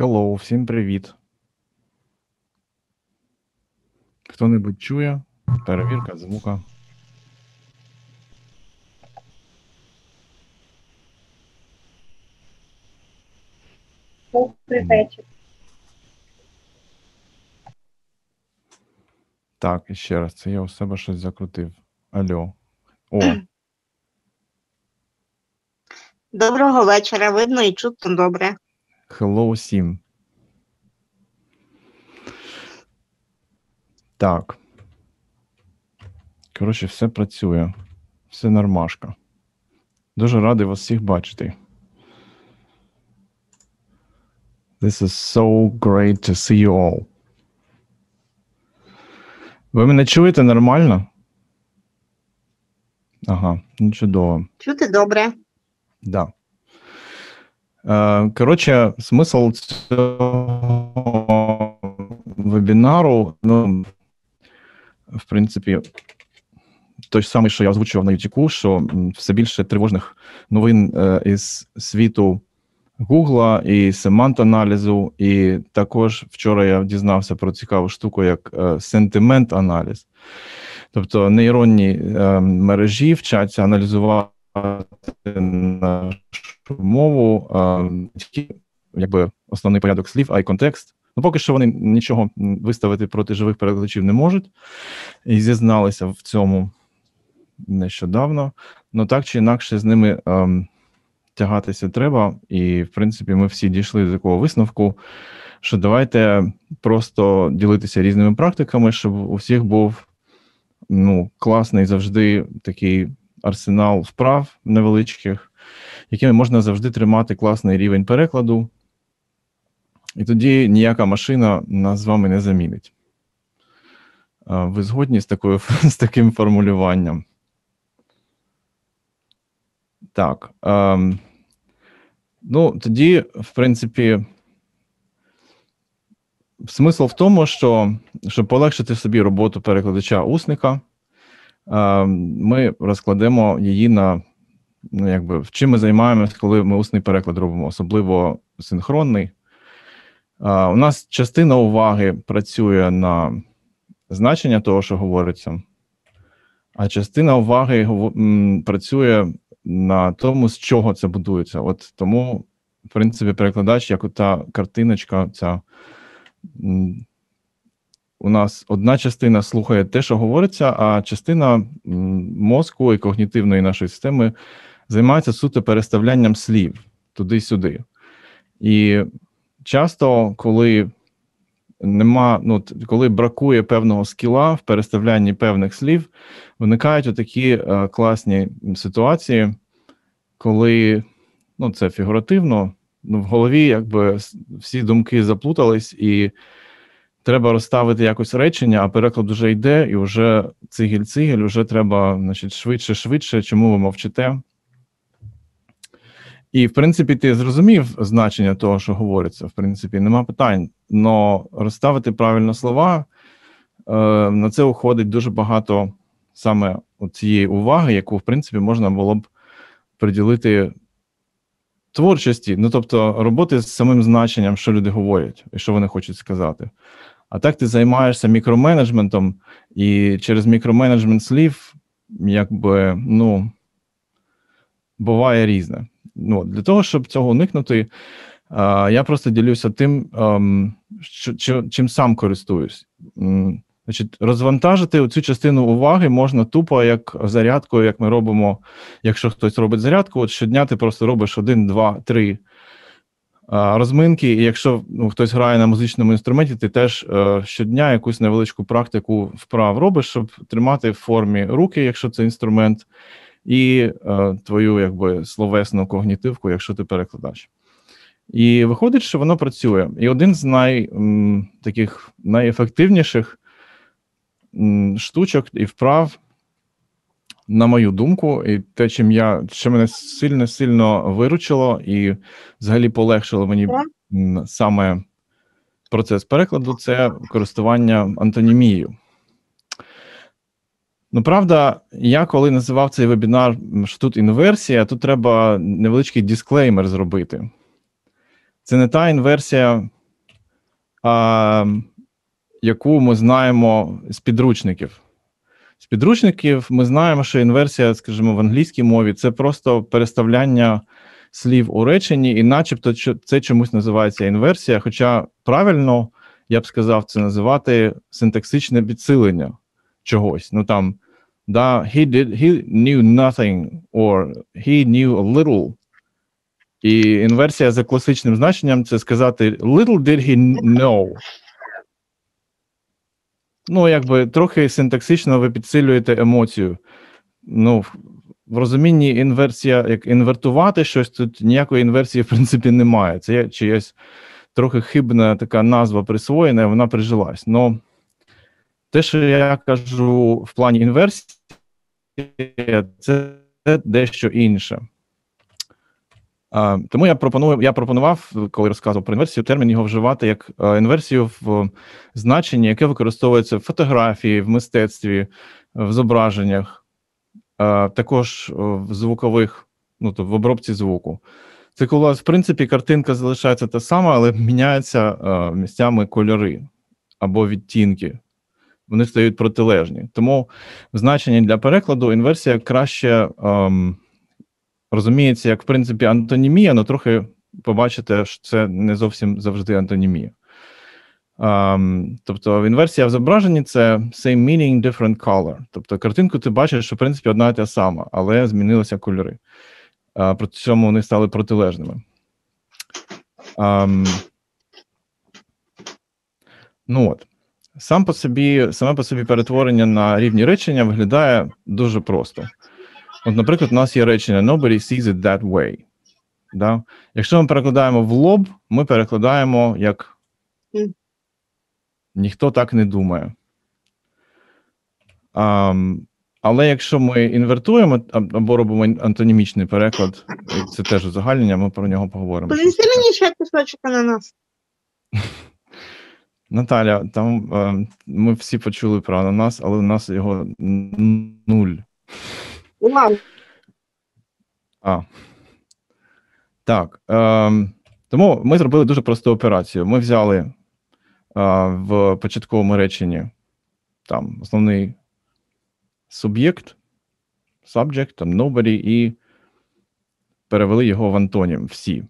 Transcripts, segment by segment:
Hello, всім привіт. Хто-небудь чує? Перевірка звука. Добрий вечір. Так, і ще раз, це я у себе щось закрутив. Алло. О, Доброго вечора. Видно і чутно добре. hello всім. Так. Коротше, все працює. Все нормашка. Дуже радий вас всіх бачити. This is so great to see you all. Ви мене чуєте нормально? Ага, ну чудово. Чути добре. Да. Коротше, смисл цього вебінару, ну, в принципі, той самий, що я озвучував на Ютіку, що все більше тривожних новин із світу Гугла і семант-аналізу, і також вчора я дізнався про цікаву штуку, як сентимент-аналіз. Тобто нейронні мережі вчаться аналізувати нашу мову, якби основний порядок слів, а й контекст. Ну, поки що вони нічого виставити проти живих перекладачів не можуть, і зізналися в цьому нещодавно. Ну, так чи інакше з ними тягатися треба, і, в принципі, ми всі дійшли до такого висновку, що давайте просто ділитися різними практиками, щоб у всіх був класний завжди такий арсенал вправ невеличких, якими можна завжди тримати класний рівень перекладу, і тоді ніяка машина нас з вами не замінить. Ви згодні з таким формулюванням? Так. Ну, тоді, в принципі, смисл в тому, що, щоб полегшити собі роботу перекладача-усника, ми розкладемо її на, в чим ми займаємось, коли ми усний переклад робимо, особливо синхронний. У нас частина уваги працює на значення того, що говориться, а частина уваги працює на тому, з чого це будується. От тому, в принципі, перекладач, як та картиночка, ця, у нас одна частина слухає те, що говориться, а частина мозку і когнітивної нашої системи займається суто переставлянням слів туди-сюди. І часто, коли коли бракує певного скіла в переставлянні певних слів, виникають отакі класні ситуації, коли, це фігуративно, в голові якби всі думки заплутались, і треба розставити якось речення, а переклад вже йде, і вже цигель-цигель, вже треба, швидше, чому ви мовчите. І, в принципі, ти зрозумів значення того, що говориться, в принципі, нема питань. Но розставити правильно слова, на це уходить дуже багато саме цієї уваги, яку, в принципі, можна було б приділити творчості, тобто роботи з самим значенням, що люди говорять і що вони хочуть сказати. А так ти займаєшся мікроменеджментом, і через мікроменеджмент слів, буває різне. Для того, щоб цього уникнути, я просто ділюся тим, чим сам користуюсь. Значить, розвантажити цю частину уваги можна тупо як зарядкою, як ми робимо, якщо хтось робить зарядку, от щодня ти просто робиш 1, 2, 3 розминки, і якщо хтось грає на музичному інструменті, ти теж щодня якусь невеличку практику вправ робиш, щоб тримати в формі руки, якщо це інструмент, і твою словесну когнітивку, якщо ти перекладач. І виходить, що воно працює. І один з таких найефективніших штучок і вправ, на мою думку, і те, що мене сильно виручило і взагалі полегшило мені саме процес перекладу, це користування антонімією. Правда, я коли називав цей вебінар, що тут інверсія, тут треба невеличкий дисклеймер зробити. Це не та інверсія, яку ми знаємо з підручників. З підручників ми знаємо, що інверсія, скажімо, в англійській мові – це просто переставляння слів у реченні, і начебто це чомусь називається інверсія, хоча правильно, я б сказав, це називати синтаксичне підсилення чогось. Ну там, да, he knew nothing, or he knew a little. І інверсія за класичним значенням – це сказати little did he know. Ну, якби трохи синтаксично ви підсилюєте емоцію. Ну, в розумінні інверсія, як інвертувати щось, тут ніякої інверсії, в принципі, немає. Це чиясь трохи хибна така назва присвоєна, вона прижилась. Но те, що я кажу в плані інверсії, це дещо інше. Тому я пропонував, коли розказував про інверсію, термін його вживати як інверсію в значенні, яке використовується в фотографії, в мистецтві, в зображеннях, також в звукових, ну, тобто в обробці звуку. Це коли, в принципі, картинка залишається та сама, але міняються місцями кольори або відтінки. Вони стають протилежні. Тому в значенні для перекладу інверсія краще розуміється як, в принципі, антонімія, але трохи побачите, що це не зовсім завжди антонімія. Тобто інверсія в зображенні – це same meaning, different color. Тобто картинку ти бачиш, що, в принципі, одна і та сама, але змінилися кольори. При цьому вони стали протилежними. Ну от. Саме по собі перетворення на рівні речення виглядає дуже просто. От, наприклад, у нас є речення «Nobody sees it that way». Да? Якщо ми перекладаємо в лоб, ми перекладаємо як «ніхто так не думає». Але якщо ми інвертуємо або робимо антонімічний переклад, це теж узагальнення, ми про нього поговоримо. Принеси мені ще кусочок ананас. Наталя, там ми всі почули про ананас, але у нас його 0. Вау. Так. Тому ми зробили дуже просту операцію. Ми взяли в початковому реченні там основний суб'єкт, subject, там nobody, і перевели його в антонім всі.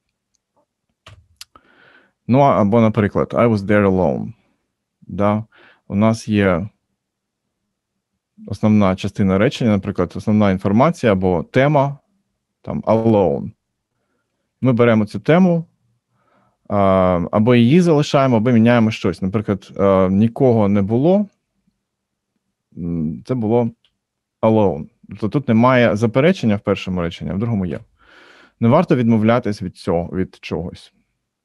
Ну, або, наприклад, I was there alone. Да? У нас є основна частина речення, наприклад, основна інформація або тема, там, alone. Ми беремо цю тему, або її залишаємо, або міняємо щось. Наприклад, нікого не було, це було alone. Тобто тут немає заперечення в першому реченні, а в другому є. Не варто відмовлятись від чогось.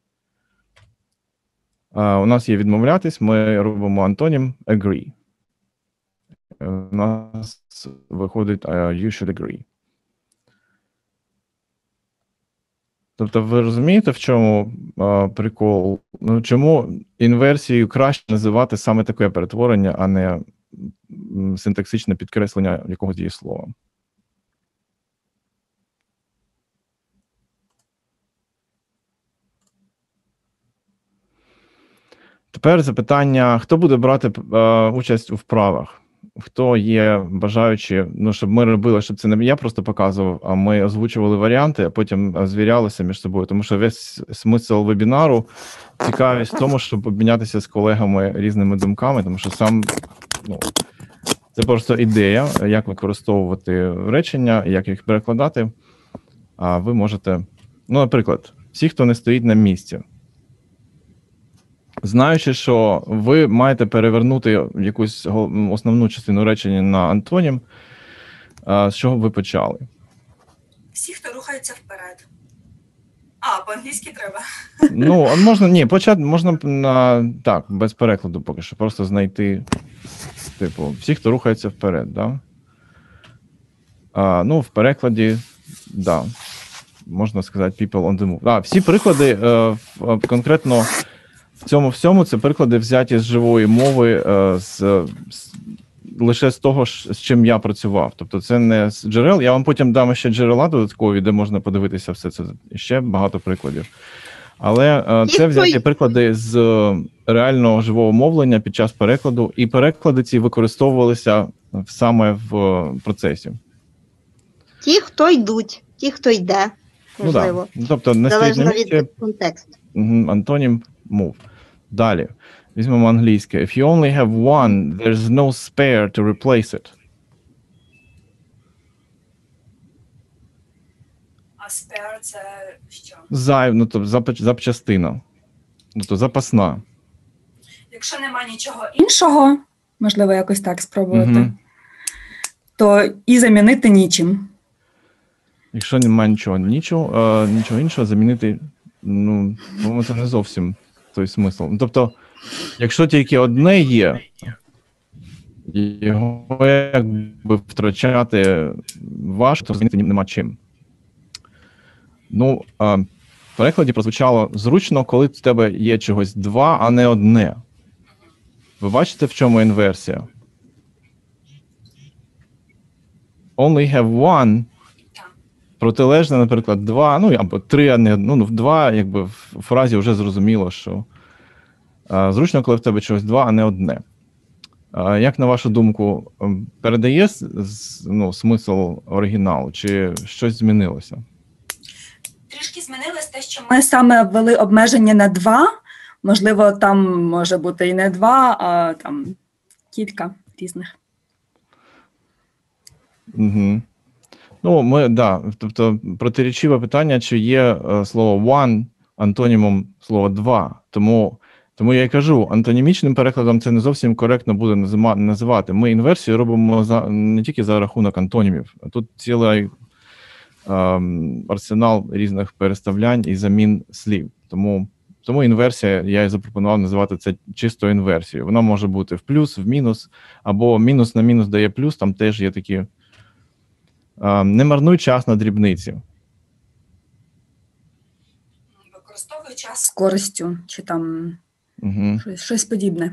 У нас є відмовлятись, ми робимо антонім agree. У нас виходить you should agree. Тобто ви розумієте, в чому прикол? Ну, чому інверсією краще називати саме таке перетворення, а не синтаксичне підкреслення якогось дієслова? Тепер запитання, хто буде брати участь у вправах? Хто є бажаючі, ну, щоб ми робили, щоб це не я просто показував, а ми озвучували варіанти, а потім звірялися між собою. Тому що весь смисл вебінару, цікавість в тому, щоб обмінятися з колегами різними думками, тому що сам, ну, це просто ідея, як використовувати речення, як їх перекладати. А ви можете, ну, наприклад, всі, хто не стоїть на місці. Знаючи, що ви маєте перевернути якусь основну частину речення на антонім, з чого ви почали? Всі, хто рухається вперед. По-англійськи треба. Ну, можна, ні, почати можна так, без перекладу поки що, просто знайти, типу, всі, хто рухається вперед, да? Ну, в перекладі, да, можна сказати people on the move. Всі приклади конкретно в цьому всьому це приклади взяті з живої мови, лише з того, з чим я працював. Тобто це не з джерел. Я вам потім дам ще джерела додаткові, де можна подивитися все це. І ще багато прикладів. Але це взяті приклади з реального живого мовлення під час перекладу, і переклади ці використовувалися саме в процесі. Ті, хто йдуть, ті, хто йде, можливо. Ну, тобто, не стоїть на Залежно місці, від контексту. антонім move. Далі. Візьмемо англійське. If you only have one, there's no spare to replace it. А spare – це що? Ну, тобто запчастина. Тобто запасна. Якщо нема нічого Іншого, можливо, якось так спробувати, Мгм. то і замінити нічим. Якщо немає нічого іншого, замінити, ну, по-моєму, це не зовсім той смисл. Ну, тобто, якщо тільки одне є, його якби втрачати важко, то замінити нема чим. Ну, в перекладі прозвучало зручно, коли в тебе є чогось два, а не одне. Ви бачите, в чому інверсія? Only have one. Протилежне, наприклад, два, ну, або три, а не, ну, два, якби в фразі вже зрозуміло, що зручно, коли в тебе чогось два, а не одне. Як, на вашу думку, передає смисл оригіналу, чи щось змінилося? трішки змінилось те, що Ми саме ввели обмеження на 2, можливо, там може бути і не 2, а там кілька різних. Угу. Ну, тобто протирічиве питання, чи є слово one антонімом слова два. Тому я й кажу, антонімічним перекладом це не зовсім коректно буде називати. Ми інверсію робимо не тільки за рахунок антонімів, а тут цілий арсенал різних переставлянь і замін слів. Тому інверсія, я і запропонував називати це чисто інверсією. Вона може бути в плюс, в мінус, або мінус на мінус дає плюс, там теж є такі. Не марнуй час на дрібниці. використовую час. З користю, чи там щось подібне.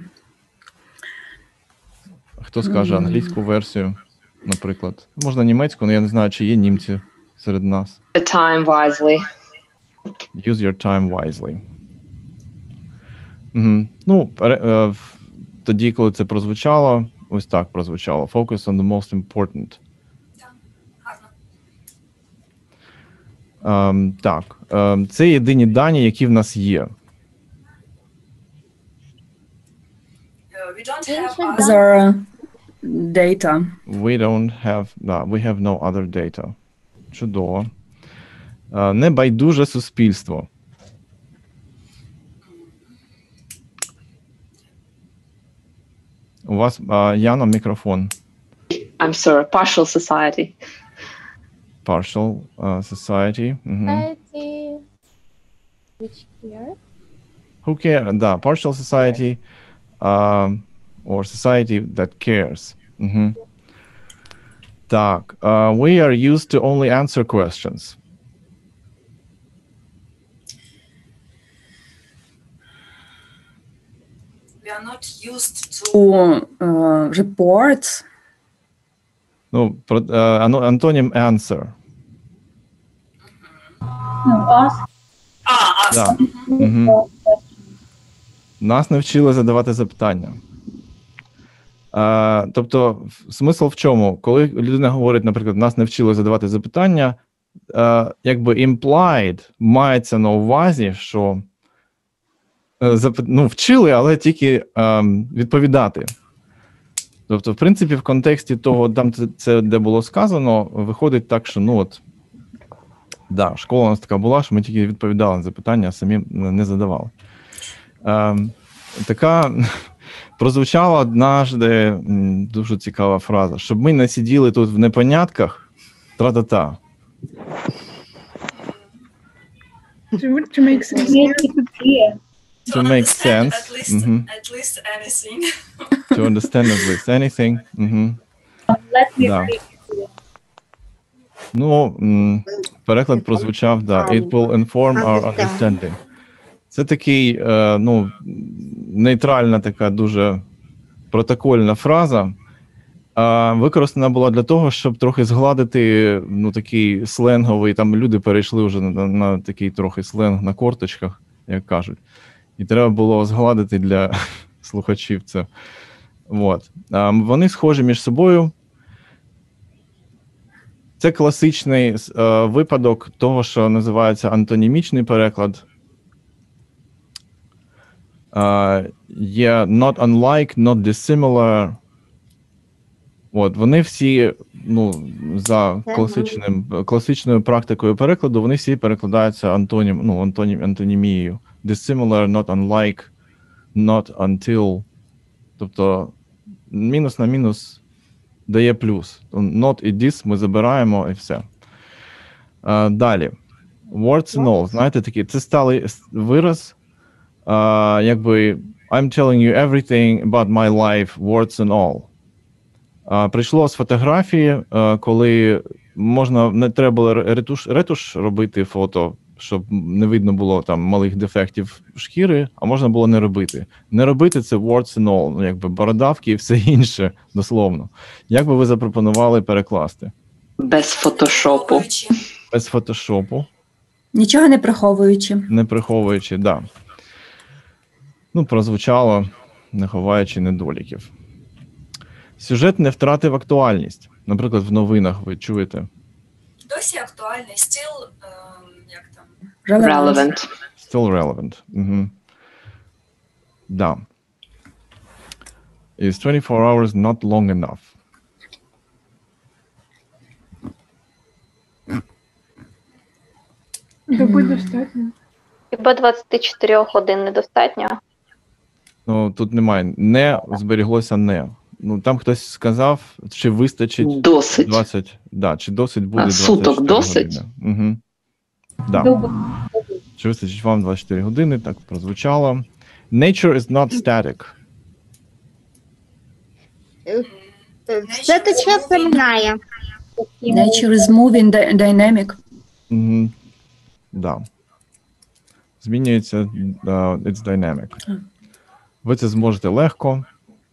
Хто скаже англійську версію, наприклад? Можна німецьку, але я не знаю, чи є німці серед нас. The time wisely. Use your time wisely. Ну, тоді, коли це прозвучало, ось так прозвучало. Focus on the most important. Гарно. Так, це єдині дані, які в нас є. We don't have Other data. We have no other data. Чудово. Небайдуже суспільство. У вас, Яна, мікрофон. I'm sorry, partial society. Partial society. Society, which here? Who care? Да, partial society or society that cares. Так, we are used to only answer questions. we are not used to Reports. Ну, антонім answer. us. Да. Нас не вчили задавати запитання. Тобто, смисл в чому? Коли людина говорить, наприклад, нас не вчили задавати запитання, якби implied мається на увазі, що вчили, але тільки відповідати. Тобто, в принципі, в контексті того, там це де було сказано, виходить так, що, школа у нас така була, що ми тільки відповідали на запитання, а самі не задавали. Така прозвучала однажды дуже цікава фраза, щоб ми не сиділи тут в непонятках, тра-та-та. To make sense. To make sense. At least anything. To understand at least anything. Let me Да. Переклад прозвучав, It will inform our understanding. Це такий, нейтральна така дуже протокольна фраза. Використана була для того, щоб трохи згладити, такий сленговий, там люди перейшли вже на такий трохи сленг на корточках. як кажуть. І треба було згладити для слухачів це. От. Вони схожі між собою. Це класичний випадок того, що називається антонімічний переклад. Є not unlike, not dissimilar. От, вони всі, ну, за класичною практикою перекладу, вони всі перекладаються антонімією. Dissimilar, not unlike, not until. Тобто мінус на мінус дає плюс. Not і this ми забираємо і все. Далі. Words and all. Знаєте, такий, це сталий вираз. Якби I'm telling you everything about my life, words and all. Прийшло з фотографії, коли не треба було ретуш робити фото, щоб не видно було там малих дефектів шкіри, а можна було не робити. Не робити – це words and all, якби бородавки і все інше, дословно. Як би ви запропонували перекласти? Без фотошопу. Без фотошопу. Нічого не приховуючи. Не приховуючи, да. Ну, прозвучало, не ховаючи недоліків. Сюжет не втратив актуальність. Наприклад, в новинах ви чуєте. Досі актуальний, still, як там? Relevant. Still relevant. Угу. Да. Is 24 hours not long enough? Доби достатньо. Хіба 24 годин недостатньо? Ну, тут немає. Не зберіглося не. Ну, там хтось сказав, чи вистачить Досить. 20, да, чи досить буде 24 суток досить? години. Угу. Да. Чи вистачить вам 24 години, так прозвучало. Nature is not static. Все тече, все минає. Nature is moving, dynamic. Угу. Да. Змінюється, it's dynamic. Ви це зможете легко.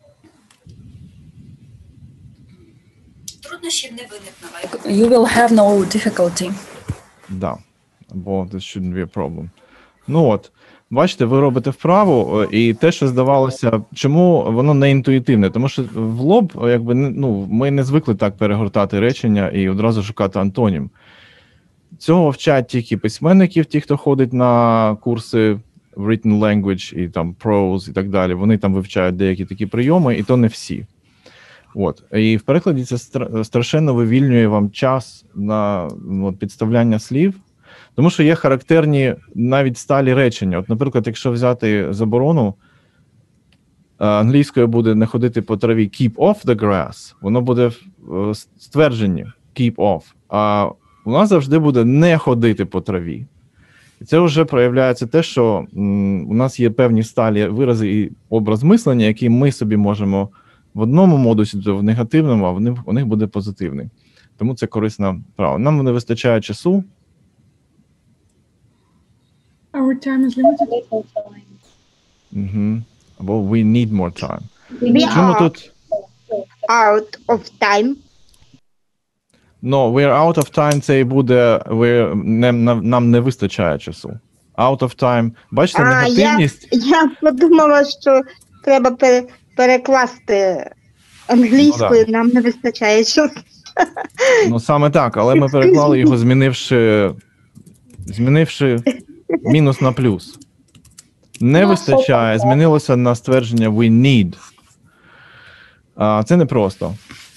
Труднощів не виникне. You will have no difficulty. Да. Або this shouldn't be a problem. Ну от, бачите, ви робите вправу, і те, що здавалося, чому воно не інтуїтивне? Тому що в лоб, якби, ну, ми не звикли так перегортати речення і одразу шукати антонім. Цього вчать тільки письменників, ті, хто ходить на курси written language і там prose і так далі. Вони там вивчають деякі такі прийоми, і то не всі. От. І в перекладі це страшенно вивільнює вам час на підставляння слів, тому що є характерні навіть сталі речення. От, наприклад, якщо взяти заборону, англійською буде не ходити по траві keep off the grass, воно буде в ствердженні keep off, а у нас завжди буде не ходити по траві. І це вже проявляється те, що у нас є певні сталі вирази і образ мислення, які ми собі можемо в одному модусі, в негативному, а у них буде позитивний. Тому це корисна вправа. Нам не вистачає часу. Our time is limited. Угу. Або we need more time. We Чому are тут? out of time. No, we're out of time, це і буде, нам не вистачає часу. Out of time. Бачите, негативність? Я подумала, що треба перекласти англійською, нам не вистачає часу. Ну, саме так, але ми переклали його, змінивши мінус на плюс. Не вистачає, змінилося на ствердження we need. Це непросто.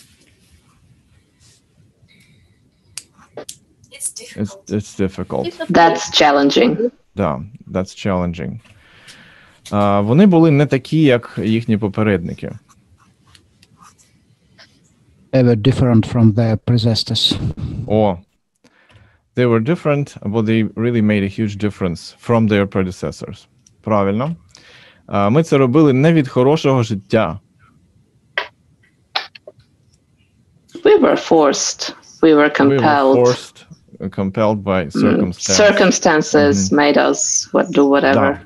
It's difficult. That's challenging. Да, that's challenging. Вони були не такі, як їхні попередники. They were different from their predecessors. They were different, but they really made a huge difference from their predecessors. Правильно. Ми це робили не від хорошого життя. We were forced. We were compelled. We were forced, compelled by circumstances. Circumstances made us do whatever. Да.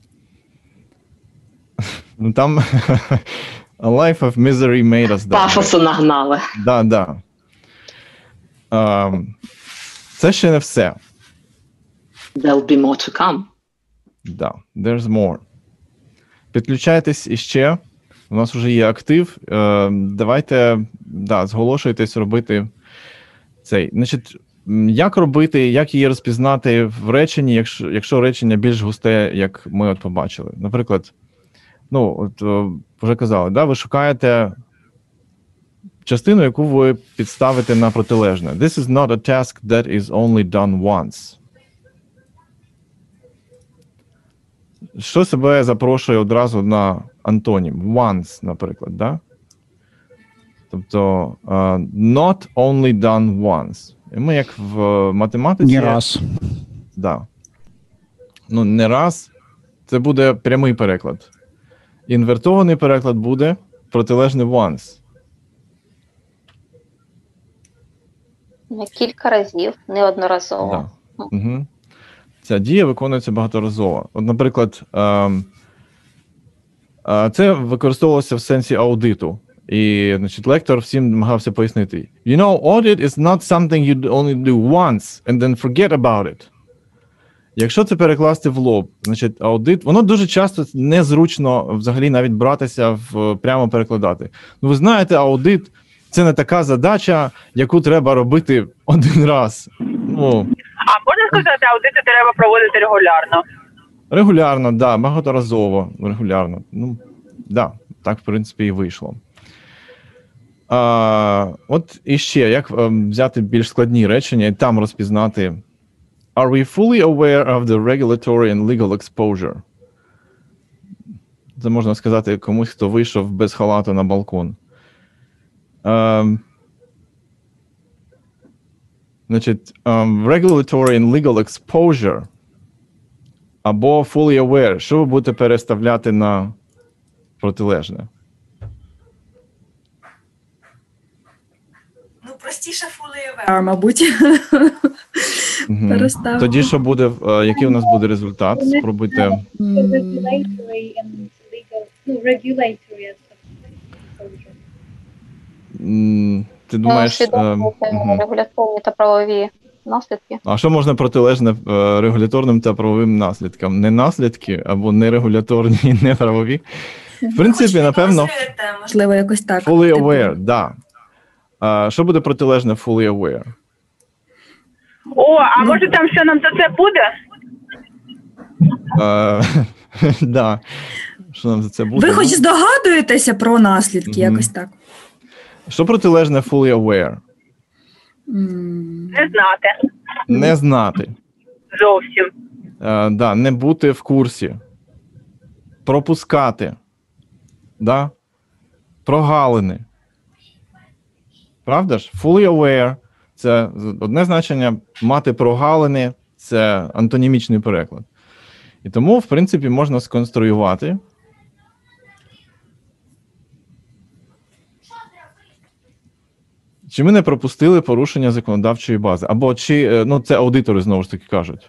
Ну там a life of misery made us. Пафосу нагнали. Да. Це ще не все. There'll be more to come. Да, there's more. Підключайтесь іще. У нас вже є актив. Давайте, зголошуйтесь робити цей. Значить, як робити, як її розпізнати в реченні, якщо речення більш густе, як ми от побачили. Наприклад, вже казали, ви шукаєте частину, яку ви підставите на протилежне. This is not a task that is only done once. Що себе запрошує одразу на антонім? Once, наприклад, да? Тобто, not only done once. І ми, як в математиці... Не раз. Да. Не раз. Це буде прямий переклад. Інвертований переклад буде протилежний once. Не кілька разів, неодноразово. Да. Угу. Ця дія виконується багаторазово. От, наприклад, це використовувалося в сенсі аудиту. І, значить, лектор всім намагався пояснити. You know, audit is not something you only do once and then forget about it. Якщо це перекласти в лоб, значить, аудит, воно дуже часто незручно взагалі навіть братися прямо перекладати. Ви знаєте, аудит – це не така задача, яку треба робити один раз. А можна сказати, аудити треба проводити регулярно? Регулярно, да, багаторазово, регулярно. Так, в принципі, і вийшло. От іще, як взяти більш складні речення і там розпізнати Are we fully aware of the regulatory and legal exposure? Це можна сказати комусь, хто вийшов без халату на балкон. Значить, regulatory and legal exposure або fully aware. Що ви будете переставляти на протилежне? Простіше fully aware. Мабуть. Переставимо. Тоді що буде, який у нас буде результат? Спробуйте. Regulatory and legal, regulatory exposure. Ти думаєш... Регуляторні та правові наслідки. А що можна протилежне регуляторним та правовим наслідкам? Не наслідки, або не регуляторні, не правові? В принципі, напевно... Можливо, якось так. Fully aware, да. Що буде протилежне fully aware? А може там що нам за це буде? Да. Що нам за це буде? Ви хоч здогадуєтеся про наслідки, якось так? Що протилежне fully aware? Не знати. Не знати. Зовсім. Да, не бути в курсі. Пропускати. Да? Прогалини. Правда ж? Fully aware – це одне значення, мати прогалини – це антонімічний переклад. І тому, в принципі, можна сконструювати. Чи ми не пропустили порушення законодавчої бази? Або чи, це аудитори, знову ж таки, кажуть.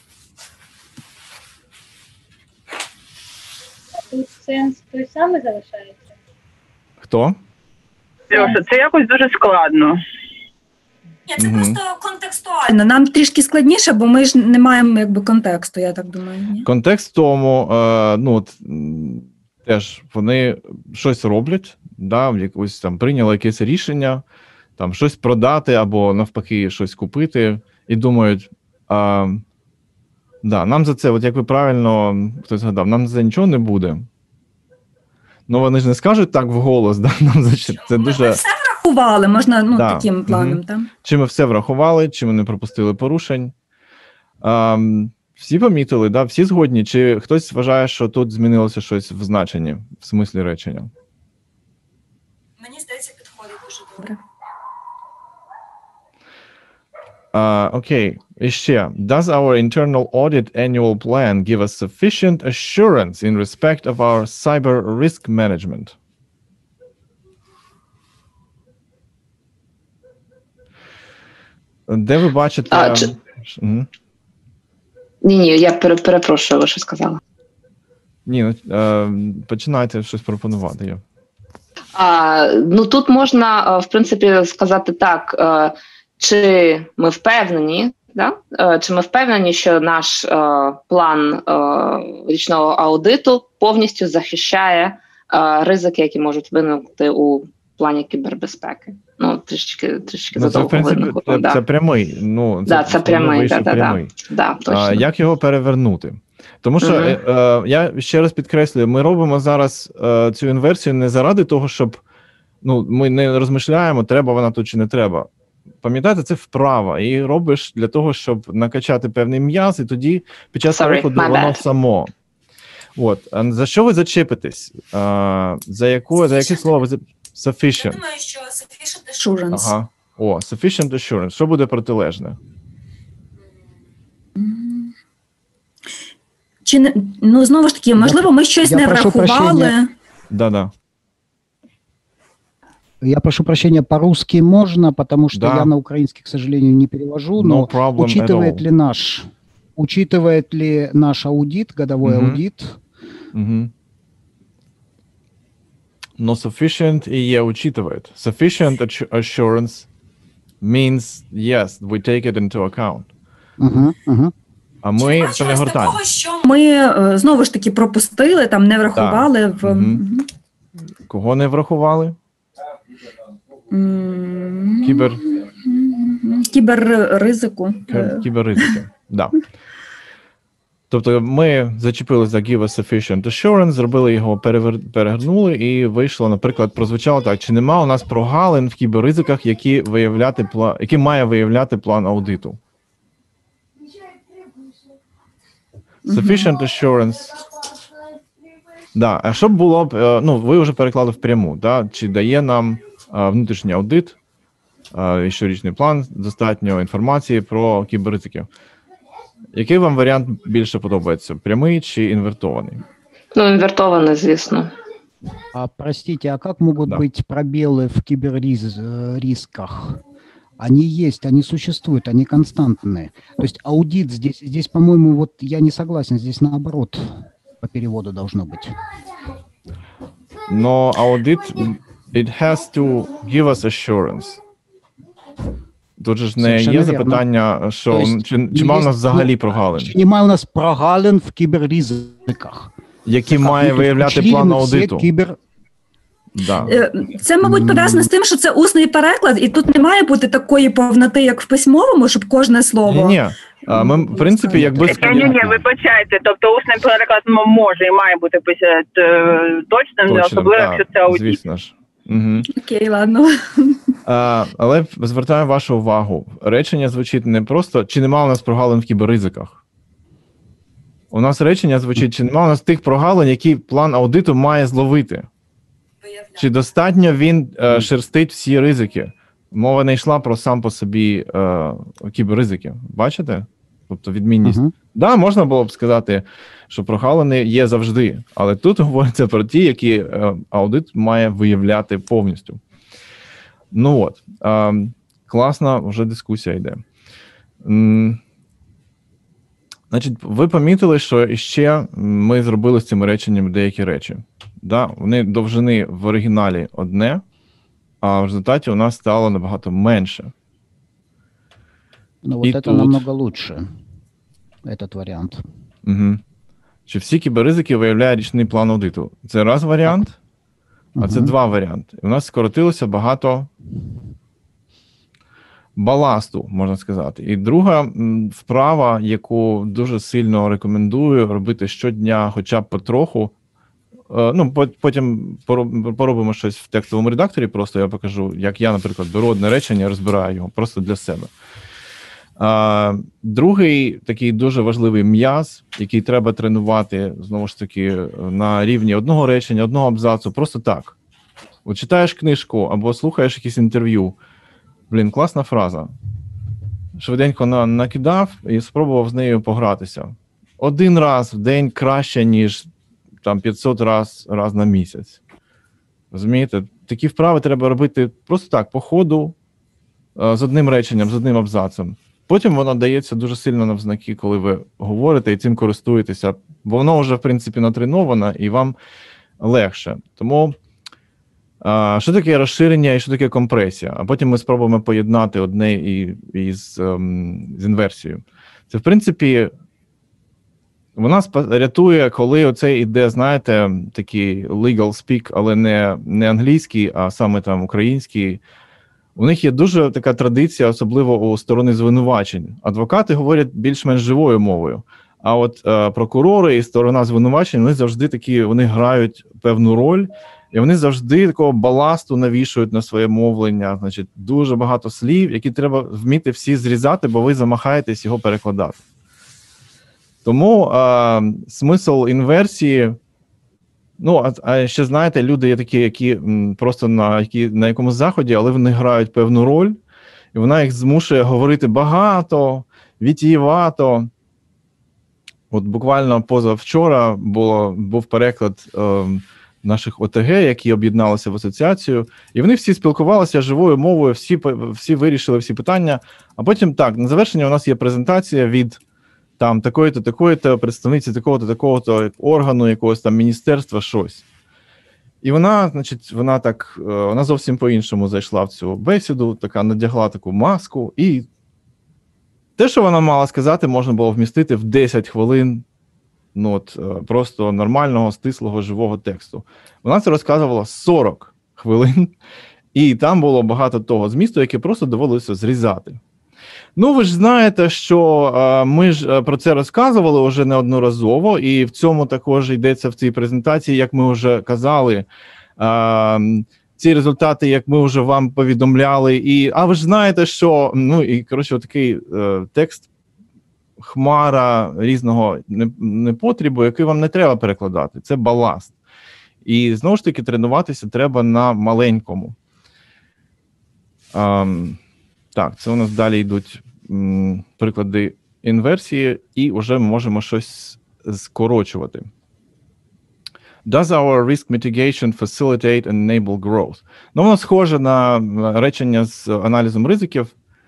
Тут сенс той самий залишається? Хто? Льоша, це якось дуже складно. Ні, це просто контекстуально. Нам трішки складніше, бо ми ж не маємо контексту, я так думаю. Ні? Контекст в тому, теж вони щось роблять, якось там прийняли якесь рішення, там щось продати або навпаки щось купити, і думають, нам за це, от як ви правильно хтось згадав, нам за це нічого не буде. Вони ж не скажуть так вголос, нам за це дуже... Ми все врахували, можна таким планом. Там. Чи ми все врахували, чи ми не пропустили порушень. Всі помітили, всі згодні, чи хтось вважає, що тут змінилося щось в значенні, в смислі речення? Мені здається, підходить дуже добре. Окей, і ще. Does our internal audit annual plan give us sufficient assurance in respect of our cyber risk management? Де ви бачите... Ні, я перепрошую, ви що сказали. Ні, починайте щось пропонувати. Тут можна, в принципі, сказати так, чи ми впевнені, Да? Чи ми впевнені, що наш план річного аудиту повністю захищає ризики, які можуть виникнути у плані кібербезпеки? Ну, трішки задовго виникло. Це прямий. Ну, це прямий. Да, точно. Як його перевернути? Тому що, я ще раз підкреслюю, ми робимо зараз цю інверсію не заради того, щоб ми не розмишляємо, треба вона тут чи не треба. Пам'ятаєте, це вправа. І робиш для того, щоб накачати певний м'яз, і тоді під час переходу воно само. От. А за що ви зачепитесь? За яке слово ви Sufficient. Я думаю, що sufficient assurance. Ага. Sufficient assurance. Що буде протилежне? Знову ж таки, можливо, ми щось не врахували. Да. Я прошу прощения, по-русски можно, потому что я на украинский, к сожалению, не перевожу, но учитывает ли наш аудит, годовой аудит? Но sufficient и є учитывает. Sufficient assurance means, yes, we take it into account. А ми перегортаємо. Ми, знову ж таки, пропустили, там не врахували. Кого не врахували? Кіберризику. Кіберризики, да. Тобто ми зачепили за Give us sufficient assurance, зробили його, перегорнули і вийшло, наприклад, прозвучало так, чи нема у нас прогалин в кіберризиках, які має виявляти план аудиту. Sufficient assurance. Да, а що б було б, ви вже переклали впряму, да? Чи дає нам внутрішній аудит, і щорічний план, достатньо інформації про кіберризики. Який вам варіант більше подобається? Прямий чи інвертований? Инвертованный, звісно. Простите, а как могут быть пробелы в киберрисках? Они есть, они существуют, они константные. То есть аудит здесь, по-моему, вот я не согласен, здесь наоборот по переводу должно быть. Но аудит, it has to give us assurance. Тут же ж не є запитання, що чи має у нас взагалі прогалин? Чи немає у нас прогалин в кіберризиках? Які має виявляти план аудиту? Да. Це, мабуть, пов'язано з тим, що це усний переклад, і тут не має бути такої повноти, як в письмовому, щоб кожне слово... Ні. Ми, в принципі, якби... Ні, вибачайте. Тобто усний переклад може і має бути точним, особливо, якщо це аудит. Звісно ж. Окей, ладно. Але звертаю вашу увагу. Речення звучить не просто, чи нема у нас прогалин в кіберризиках. У нас речення звучить, чи нема у нас тих прогалин, які план аудиту має зловити. Чи достатньо він шерстить всі ризики. Мова не йшла про сам по собі кіберризики. Бачите? Тобто відмінність. Да, можна було б сказати, що прогалини є завжди, але тут говориться про ті, які аудит має виявляти повністю. Класна вже дискусія йде. Значить, ви помітили, що ще ми зробили з цими реченнями деякі речі. Да, вони довжини в оригіналі одне, а в результаті у нас стало набагато менше. Ну, вот это намного лучше, этот вариант. Чи всі кіберризики виявляє річний план аудиту? Це раз варіант, а це два варіанти. У нас скоротилося багато баласту, можна сказати. І друга вправа, яку дуже сильно рекомендую робити щодня, хоча б потроху. Потім поробимо щось в текстовому редакторі, просто я покажу, як я, наприклад, беру одне речення, розбираю його просто для себе. Другий такий дуже важливий м'яз, який треба тренувати, знову ж таки, на рівні одного речення, одного абзацу, просто так. От читаєш книжку або слухаєш якесь інтерв'ю. Класна фраза. Швиденько накидав і спробував з нею погратися. Один раз в день краще, ніж 500 раз на місяць. Розумієте? Такі вправи треба робити просто так, по ходу, з одним реченням, з одним абзацем. Потім воно дається дуже сильно навзнаки, коли ви говорите і цим користуєтеся, бо воно вже, в принципі, натреновано і вам легше. Тому Що таке розширення і що таке компресія? А потім ми спробуємо поєднати одне із інверсією. Це, в принципі, вона рятує, коли оце йде, знаєте, такий legal speak, але не англійський, а саме там український. У них є дуже така традиція, особливо у сторони звинувачень. Адвокати говорять більш-менш живою мовою. А от прокурори і сторона звинувачень, вони завжди такі, вони грають певну роль, і вони завжди такого баласту навішують на своє мовлення. Значить, дуже багато слів, які треба вміти всі зрізати, бо ви замахаєтесь його перекладати. Тому смисл інверсії, а ще, знаєте, люди є такі, які просто на якомусь заході, але вони грають певну роль, і вона їх змушує говорити багато, вітієвато. От буквально позавчора був переклад наших ОТГ, які об'єдналися в асоціацію, і вони всі спілкувалися живою мовою, всі вирішили всі питання, а потім так, на завершення у нас є презентація від там такої-то, такої-то, представниці такого-то, такого-то органу, якогось там міністерства, щось. І вона, значить, вона зовсім по-іншому зайшла в цю бесіду, надягла таку маску, і те, що вона мала сказати, можна було вмістити в 10 хвилин, просто нормального, стислого, живого тексту. Вона це розказувала 40 хвилин, і там було багато того змісту, яке просто доводилося зрізати. Ви ж знаєте, що ми ж про це розказували вже неодноразово, і в цьому також йдеться в цій презентації, як ми вже казали, ці результати, як ми вже вам повідомляли, а ви ж знаєте, що, такий текст, хмара різного непотрібу, який вам не треба перекладати, це баласт. І, знову ж таки, тренуватися треба на маленькому. Так, це у нас далі йдуть приклади інверсії, і вже можемо щось скорочувати. Does our risk mitigation facilitate and enable growth? Воно схоже на речення з аналізом ризиків,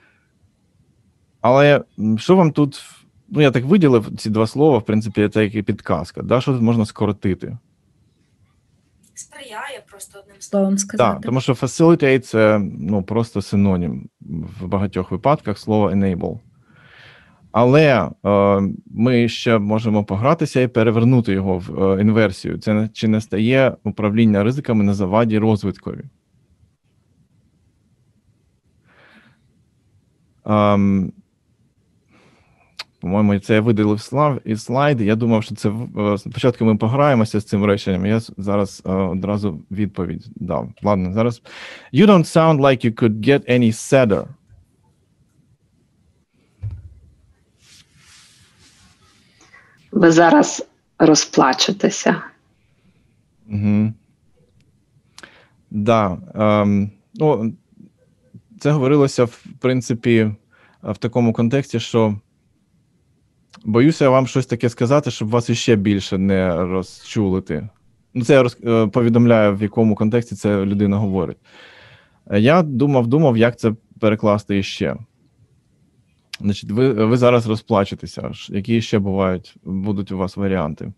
але що вам тут, я так виділив ці два слова, в принципі, це як і підказка, що тут можна скоротити? Сприяє, просто одним словом сказати. Так, тому що facilitate – це просто синонім в багатьох випадках слова enable. Але ми ще можемо погратися і перевернути його в інверсію. Це чи не стає управління ризиками на заваді розвиткові. По-моєму, це я видалив слайд. Я думав, що це спочатку ми пограємося з цим реченням. Я зараз одразу відповідь дав. Ладно, зараз. You don't sound like you could get any sadder. Ви зараз розплачетеся. Угу. Да. Це говорилося, в принципі, в такому контексті, що боюся вам щось таке сказати, щоб вас іще більше не розчулити. Це я повідомляю, в якому контексті це людина говорить. Я думав, як це перекласти іще. Значить, ви зараз розплачетеся. Які ще будуть у вас варіанти?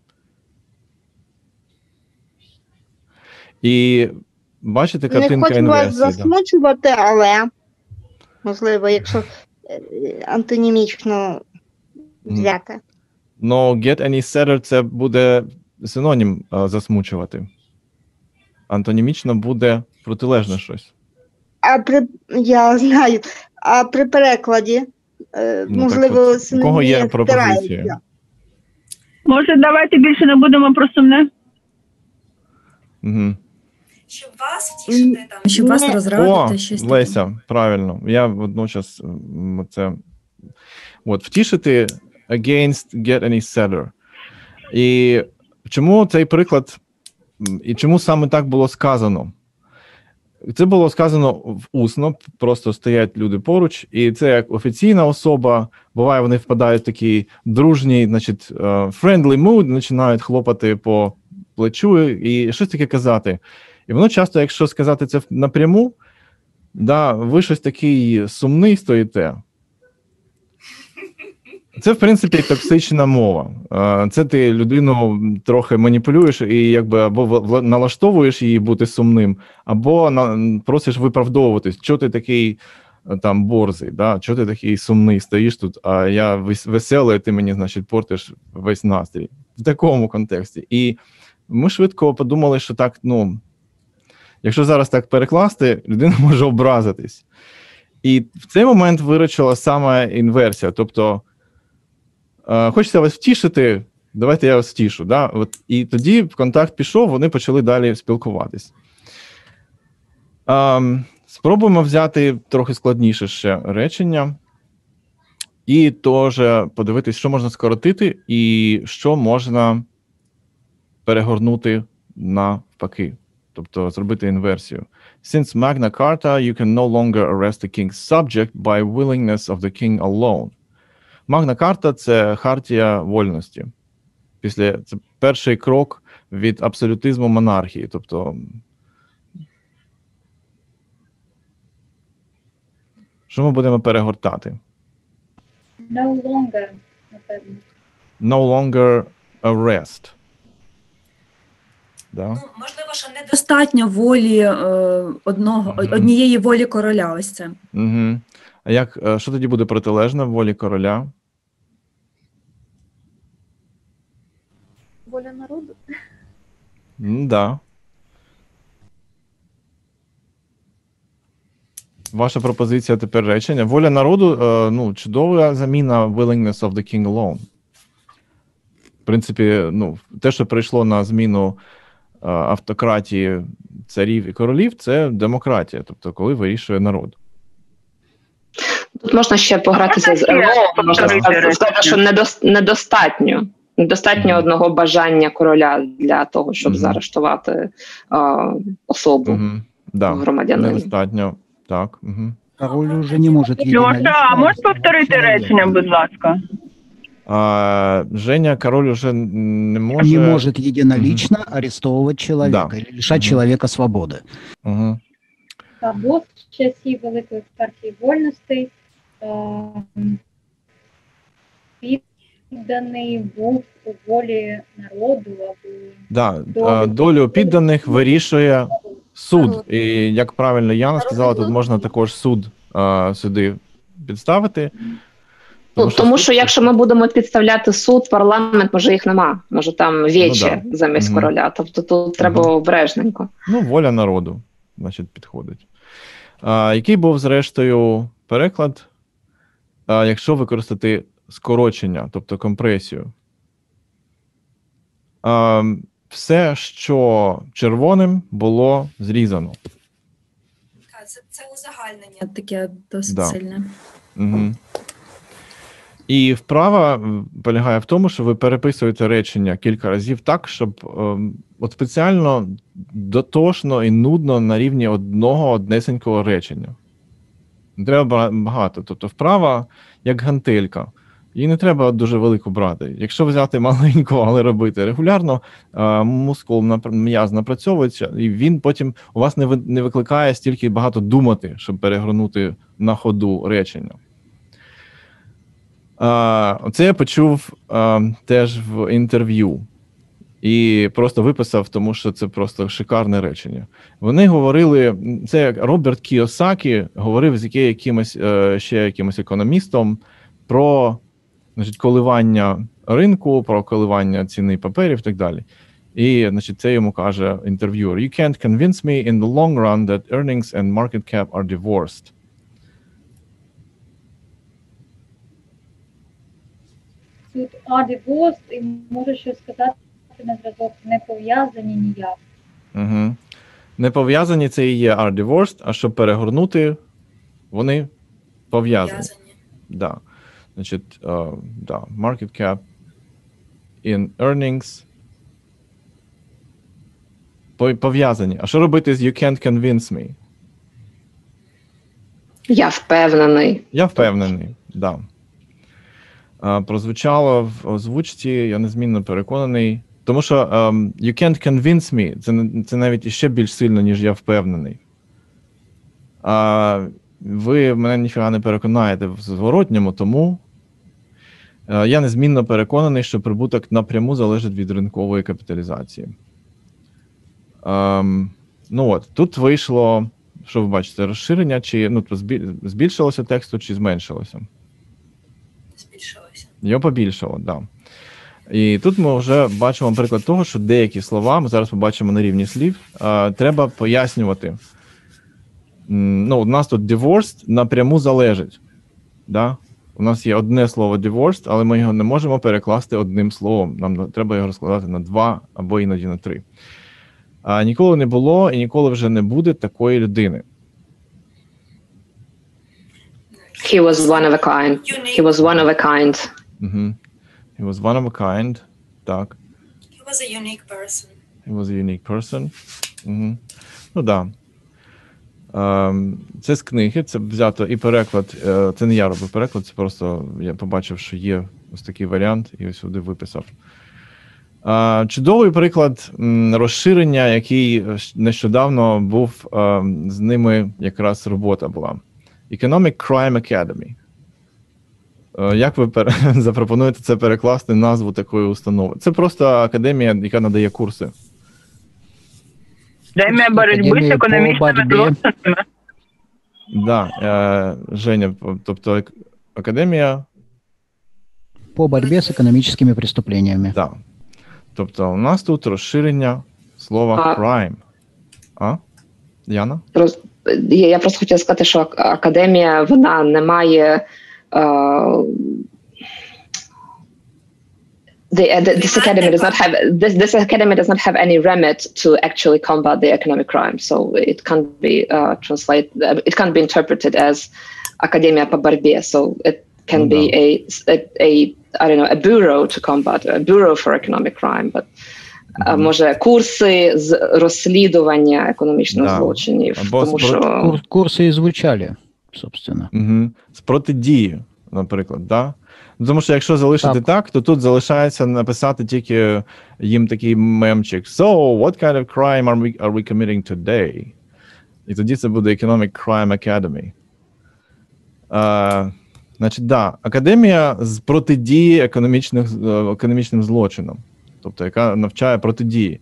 І бачите картинка інверсії. Не хочу вас засмучувати, але, можливо, якщо антонімічно взяти. Get any sadder – це буде синонім засмучувати. Антонімічно буде протилежне щось. Я знаю. А при перекладі, можливо, у кого є пропозиція? Може, давайте більше не будемо про сумне? Угу. Щоб вас втішити, щоб вас розрадити. Щось Леся, таке. правильно. Я водночас це... втішити against get any sadder. І чому цей приклад, і чому саме так було сказано? Це було сказано усно, просто стоять люди поруч, і це як офіційна особа, буває, вони впадають в такий дружній, friendly mood, починають хлопати по плечу і щось таке казати. І воно часто, якщо сказати це напряму, ви щось такий сумний стоїте. Це, в принципі, токсична мова. Це ти людину трохи маніпулюєш і якби або налаштовуєш її бути сумним, або просиш виправдовуватись. Чого ти такий там борзий, да? Чого ти такий сумний стоїш тут, а я веселий, ти мені, значить, портиш весь настрій. В такому контексті. І ми швидко подумали, що так, якщо зараз так перекласти, людина може образитись. І в цей момент виручила саме інверсія. Тобто, хочеться вас втішити, давайте я вас втішу. Да? І тоді в контакт пішов, вони почали далі спілкуватись. Спробуємо взяти трохи складніше ще речення. І теж подивитись, що можна скоротити і що можна перегорнути навпаки. Тобто зробити інверсію. Since Magna Carta, you can no longer arrest the king's subject by willingness of the king alone. Магна Карта – це хартія вольності. Це перший крок від абсолютизму монархії. Тобто, що ми будемо перегортати? No longer, напевно. No longer arrest. Да? Можливо, що недостатньо волі однієї волі короля, ось це. Угу. А що тоді буде протилежно волі короля? Воля народу? Да. Ваша пропозиція тепер речення. Воля народу, чудова заміна willingness of the king alone. В принципі, те, що прийшло на зміну автократії царів і королів, це демократія, тобто коли вирішує народ. Тут можна ще погратися з можна сказати, що недостатньо одного бажання короля для того, щоб заарештувати особу громадянина. Недостатньо, так. Король уже не може... Льоша, а можеш повторити речення, будь ласка? Женя, король уже не может... Не может единолично арестовывать человека или лишать человека свободи. Або з часів Великої партії вольностей підданий був у волі народу або... Долю підданих вирішує суд. І, як правильно Яна сказала, тут можна також суд сюди підставити. Тому що якщо ми будемо підставляти суд, парламент, може їх нема. Може там віче замість короля. Тобто тут треба обережненько. Воля народу, значить, підходить. Який був, зрештою, переклад, якщо використати скорочення, тобто компресію? Все, що червоним, було зрізано. Це узагальнення таке досить сильне. І вправа полягає в тому, що ви переписуєте речення кілька разів так, щоб спеціально дотошно і нудно на рівні однесенького речення. Не треба багато. Тобто вправа як гантелька. Її не треба дуже велику брати. Якщо взяти маленьку, але робити регулярно, м'яз напрацьовується, і він потім у вас не викликає стільки багато думати, щоб перегорнути на ходу речення. Оце я почув теж в інтерв'ю і просто виписав, тому що це просто шикарне речення. Вони говорили, це Роберт Кійосакі говорив з якимось економістом про, значить, коливання ринку, про коливання ціни паперів і так далі. І, значить, це йому каже інтерв'юер: "You can't convince me in the long run that earnings and market cap are divorced." Тут divorced, і можу ще сказати на зразок не пов'язані ніяк. Не пов'язані, це і є are divorced, а щоб перегорнути, вони пов'язані. Да. Значить, market cap in earnings пов'язані. А що робити з you can't convince me? Я впевнений, да. Прозвучало в озвучці, я незмінно переконаний. Тому що you can't convince me, це навіть іще більш сильно, ніж я впевнений. Ви мене ніфіга не переконаєте в зворотньому, тому Я незмінно переконаний, що прибуток напряму залежить від ринкової капіталізації. Тут вийшло, що ви бачите, розширення, чи збільшилося тексту, чи зменшилося? Збільшилося. Його побільшало, так. Да. І тут ми вже бачимо приклад того, що деякі слова, ми зараз побачимо на рівні слів, треба пояснювати. У нас тут divorced напряму залежить. Да? У нас є одне слово divorced, але ми його не можемо перекласти одним словом. Нам треба його розкладати на 2 або іноді на 3. Ніколи не було і ніколи вже не буде такої людини. He was one of a kind. He was one of a kind. He was one of a kind. Так. He was a unique person. He was a unique person. Да. Це з книги, це взято і переклад, це не я робив переклад, це просто я побачив, що є ось такий варіант, і ось сюди виписав. Чудовий приклад розширення, який нещодавно був, з ними якраз робота була. Economic Crime Academy. Як ви запропонуєте це перекласти назву такої установи? Це просто академія, яка надає курси. Академія боротьби з економічними злочинами. Да, Женя, тобто академія по боротьбі з економічними преступленнями. Так. Тобто у нас тут розширення слова crime. Яна? Я просто хотіла сказати, що академія, вона не має this academy does not have any remit to actually combat the economic crime, so it can't be it can't be interpreted as Академія по боротьбі, so it can be a bureau to combat, a bureau for economic crime, but може курси з розслідування економічних злочинів. Тому що курси і звучали, собственно. З протидії, наприклад, да? Тому що якщо залишити так, то тут залишається написати тільки їм такий мемчик. So, what kind of crime are we committing today? І тоді це буде Economic Crime Academy. Значить, да, академія з протидії економічним злочинам. Тобто, яка навчає протидії.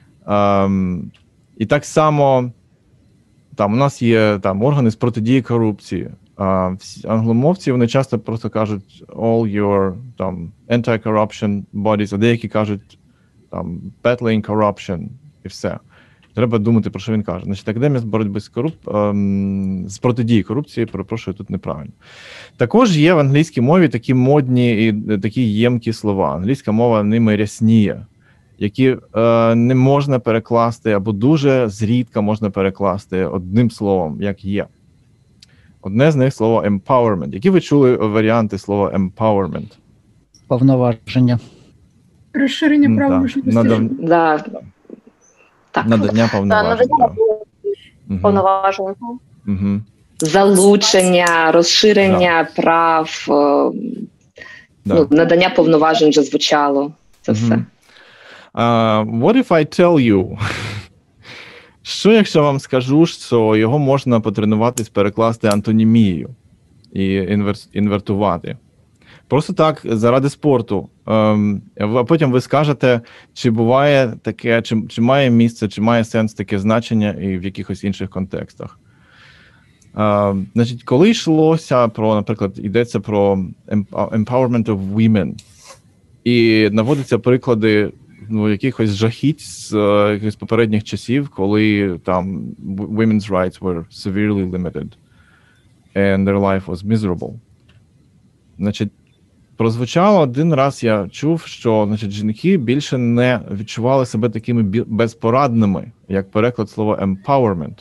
І так само там у нас є органи з протидії корупції. Англомовці, вони часто просто кажуть all your anti-corruption bodies, а деякі кажуть battling corruption і все. Треба думати, про що він каже. Значить, академія з боротьби з протидії корупції, перепрошую, тут неправильно. Також є в англійській мові такі модні і такі ємкі слова. Англійська мова ними рясніє, які не можна перекласти або дуже зрідка можна перекласти одним словом, як є. Одне з них слово empowerment. Які ви чули варіанти слова empowerment? Повноваження. Розширення прав можливостей. Надання повноважень. Повноважень. Залучення, розширення прав, надання повноважень вже звучало. Це все. What if I tell you? Що, якщо вам скажу, що його можна потренуватись перекласти антонімією і інвертувати? Просто так, заради спорту. А потім ви скажете, чи буває таке, чи має місце, чи має сенс таке значення і в якихось інших контекстах. Значить, коли йшлося про, наприклад, йдеться про empowerment of women, і наводяться приклади якихось жахіть з якихось попередніх часів, коли там women's rights were severely limited and their life was miserable. Значить, прозвучало один раз, я чув, що, значить, жінки більше не відчували себе такими безпорадними, як переклад слова empowerment.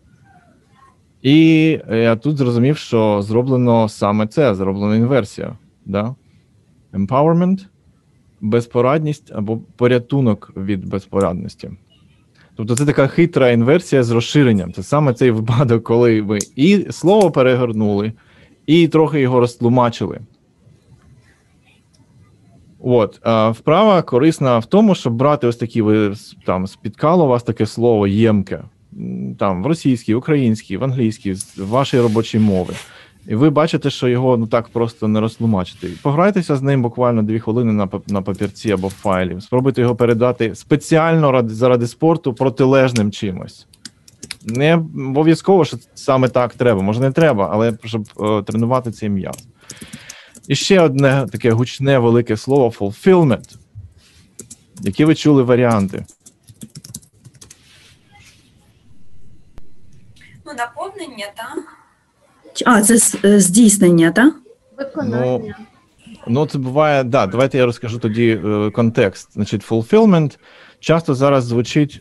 І я тут зрозумів, що зроблено саме це, зроблена інверсія. Да? Empowerment – безпорадність або порятунок від безпорадності. Тобто це така хитра інверсія з розширенням. Це саме цей випадок, коли ви і слово перегорнули, і трохи його розтлумачили. Вправа корисна в тому, щоб брати ось такі, спіткало вас таке слово ємке, в російській, українській, в англійській, в вашій робочій мові. І ви бачите, що його ну так просто не розтлумачити. Пограйтеся з ним буквально 2 хвилини на папірці або в файлі. Спробуйте його передати спеціально заради спорту протилежним чимось. Не обов'язково, що саме так треба. Може, не треба, але щоб тренувати цей м'яз. І ще одне таке гучне велике слово – fulfillment. Які ви чули варіанти? Ну, наповнення, так? Це здійснення, так? Виконання. Ну, це буває, да, давайте я розкажу тоді контекст. Значить, fulfillment часто зараз звучить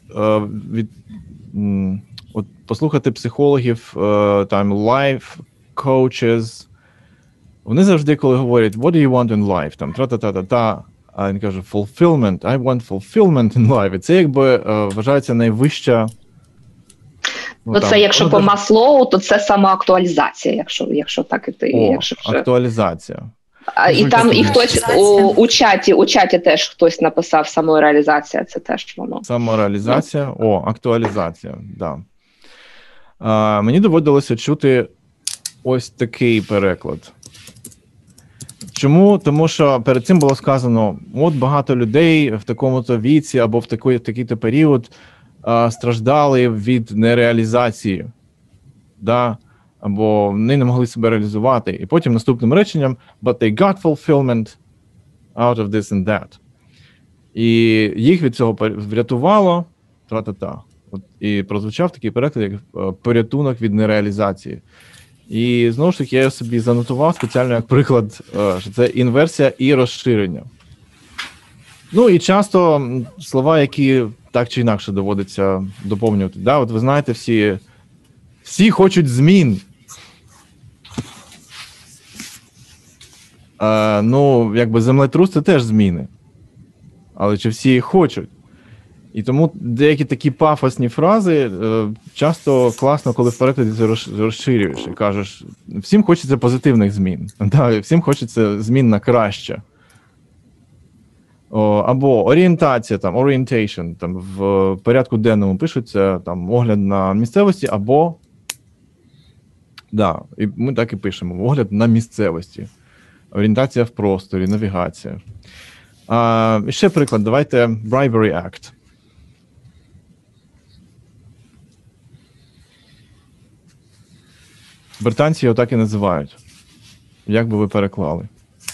от послухати психологів, там, life coaches. Вони завжди, коли говорять, what do you want in life, там, тра-та-та-та-та, а він каже, fulfillment, I want fulfillment in life. І це, якби, вважається найвища... Ну, це, якщо по Маслоу, то це самоактуалізація, якщо так іти. Актуалізація. І там і хтось у чаті теж хтось написав самореалізація, це теж воно. Самореалізація, актуалізація, да. Мені доводилося чути ось такий переклад. Чому? Тому що перед цим було сказано, от багато людей в такому-то віці або в такий-то період страждали від нереалізації, да? Або вони не могли себе реалізувати. І потім наступним реченням but they got fulfillment out of this and that. І їх від цього врятувало тра-та-та. І прозвучав такий переклад, як порятунок від нереалізації. І знову ж таки я собі занотував спеціально як приклад, що це інверсія і розширення. Ну і часто слова, які так чи інакше доводиться доповнювати. Да? От ви знаєте, всі хочуть змін. Ну, якби землетрус – це теж зміни. Але чи всі їх хочуть? І тому деякі такі пафосні фрази часто класно, коли в перекладі це розширюєш і кажеш, всім хочеться позитивних змін. Да? Всім хочеться змін на краще. Або орієнтація, там, orientation, там, в порядку денному пишеться там, огляд на місцевості, або, да, і ми так і пишемо, огляд на місцевості, орієнтація в просторі, навігація. І ще приклад, давайте Bribery Act. Британці його так і називають. Як би ви переклали?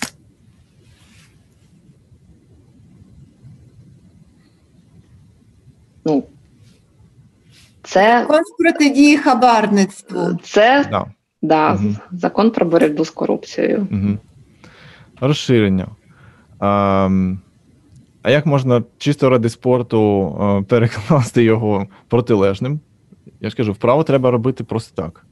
Ну, це... Закон з протидії хабарництву. Це, закон про боротьбу з корупцією. Угу. Розширення. А як можна чисто ради спорту перекласти його протилежним? Я ж кажу, вправо треба робити просто так.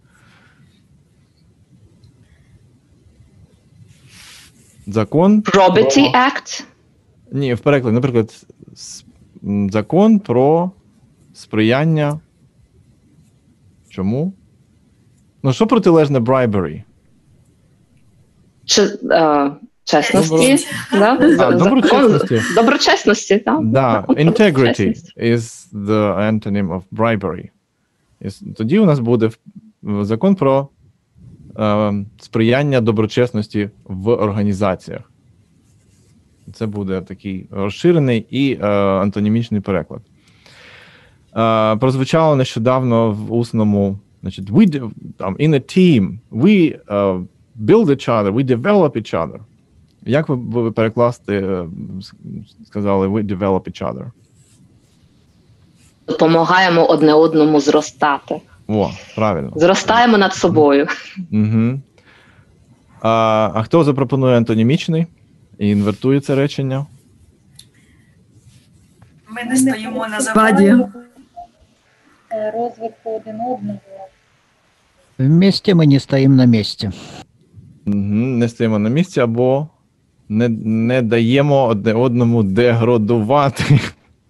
Закон Probity Act? Ні, в перекладі, наприклад, закон про сприяння. Чому? Ну, що протилежне bribery? Чесності. Доброчесності, так? Да, integrity is the antonym of bribery. Тоді у нас буде закон про сприяння доброчесності в організаціях. Це буде такий розширений і антонімічний переклад. Прозвучало нещодавно в усному, значить, in a team, we build each other, we develop each other. Як ви перекласти, сказали, we develop each other? Допомагаємо одне одному зростати. О, правильно. Зростаємо над собою. Угу. А хто запропонує антонімічний і інвертує це речення? Ми не стоїмо на заваді. Розвитку один одного. Вместе ми не стоїмо на місці. Угу. Не стоїмо на місці або не даємо одне одному деградувати.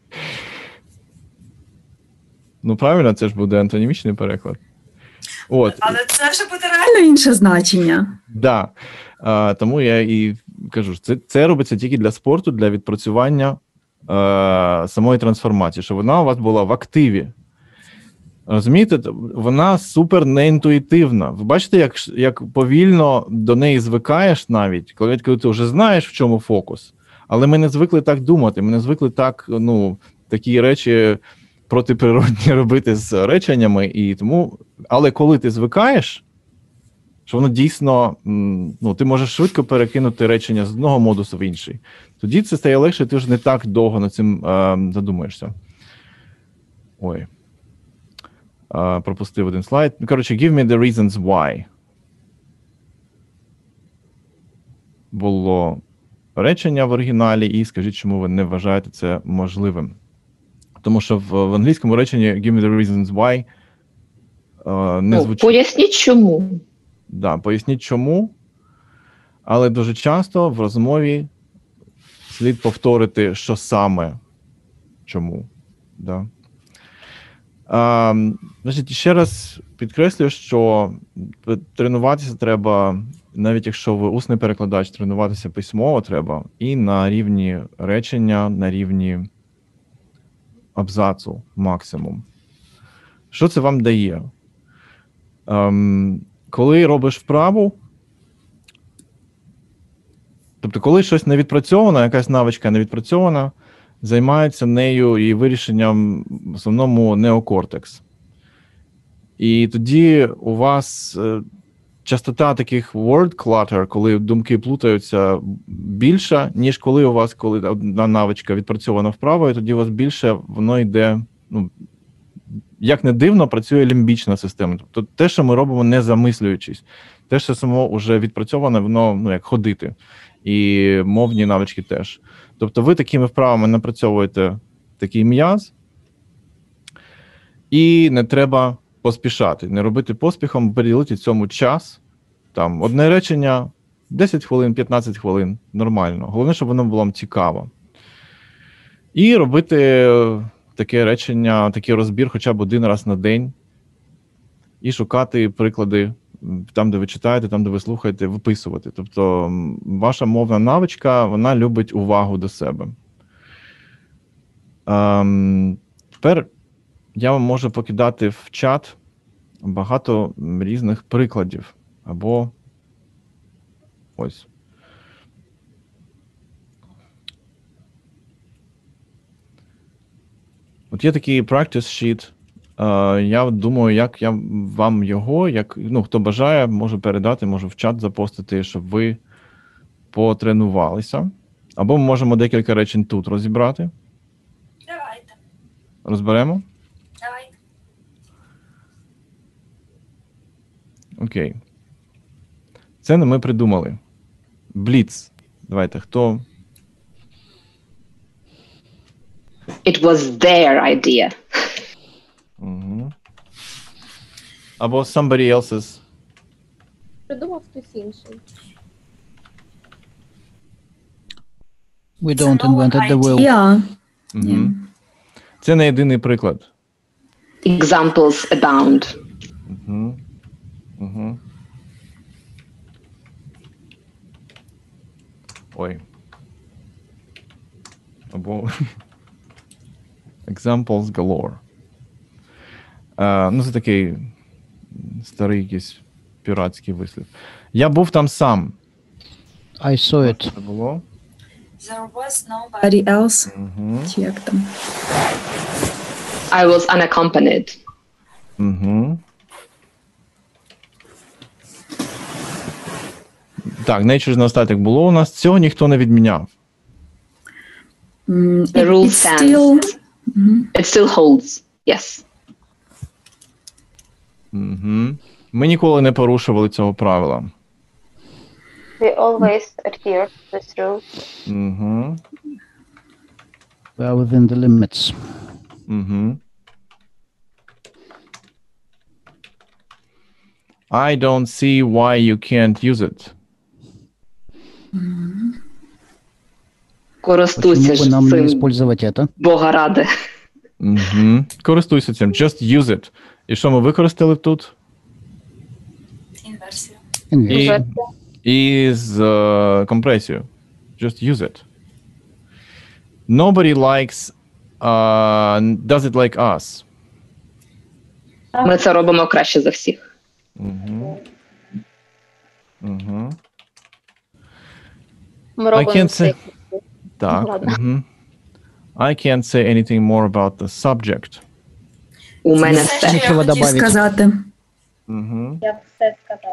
Ну, правильно, це ж буде антонімічний переклад. От. Але це вже буде реально інше значення. Да. Тому я і кажу, це робиться тільки для спорту, для відпрацювання самої трансформації, щоб вона у вас була в активі. Розумієте, вона супер неінтуїтивна. Ви бачите, як повільно до неї звикаєш навіть, коли ти вже знаєш, в чому фокус. Але ми не звикли так думати, ми не звикли так, такі речі протиприродні робити з реченнями. І тому, але коли ти звикаєш, що воно дійсно, ти можеш швидко перекинути речення з одного модусу в інший. Тоді це стає легше, ти вже не так довго над цим задумуєшся. Ой. Пропустив один слайд. Коротше, give me the reasons why. Було речення в оригіналі, і скажіть, чому ви не вважаєте це можливим. Тому що в англійському реченні give me the reasons why не звучить. Поясніть, чому. Да, поясніть, чому. Але дуже часто в розмові слід повторити, що саме чому. Да. Значить, ще раз підкреслюю, що тренуватися треба, навіть якщо ви усний перекладач, тренуватися письмово треба і на рівні речення, на рівні абзацу максимум. Що це вам дає? Коли робиш вправу, тобто коли щось не відпрацьовано, якась навичка не відпрацьована, займається нею і вирішенням в основному неокортекс. І тоді у вас частота таких word clutter, коли думки плутаються, більша, ніж коли у вас, коли одна навичка відпрацьована вправо, і тоді у вас більше воно йде, як не дивно, працює лімбічна система. Тобто те, що ми робимо не замислюючись, те, що само вже відпрацьоване, воно як ходити. І мовні навички теж. Тобто ви такими вправами напрацьовуєте такий м'яз, і не треба поспішати, не робити поспіхом, приділити цьому час. Там одне речення, 10 хвилин, 15 хвилин, нормально. Головне, щоб воно було вам цікаво. І робити таке речення, такий розбір хоча б один раз на день, і шукати приклади там, де ви читаєте, там, де ви слухаєте, виписувати. Тобто ваша мовна навичка, вона любить увагу до себе. Тепер я вам можу покидати в чат багато різних прикладів. Або ось. От є такий practice sheet. Я думаю, як я вам його, хто бажає, можу передати, можу в чат запостити, щоб ви потренувалися. Або ми можемо декілька речень тут розібрати. Давайте. Розберемо? Давайте. Окей. Це не ми придумали. Бліц. Давайте, хто? It was their idea. Угу. Або somebody else's. Придумав хтось інший. We don't invented the wheel. Yeah. Угу. Це не єдиний приклад. Examples abound. Угу. Угу. Ой. Або examples galore. Це такий старий якийсь піратський вислів. Я був там сам. I saw it. Це було? There was nobody else. Угу. Як там? I was unaccompanied. Угу. Так, nature на остаток було у нас. Цього ніхто не відміняв. The rule stands. It still holds. Yes. Угу. Ми ніколи не порушували цього правила. We always adhere to this rule. Угу. We are within the limits. Угу. I don't see why you can't use it. Користуйся Почему бы нам не использовать это? Бога ради. Угу. Користуйся цим. Just use it. І що ми використали тут? Інверсія. І з компресією. Just use it. Nobody likes, does it like us. Ми це робимо краще за всіх. Угу. Угу. Ми робимо це. Так. Ладно. Угу. I can't say anything more about the subject. У мене Все, все. що Нічого я хотів добавити. Сказати. Угу. Я все сказав.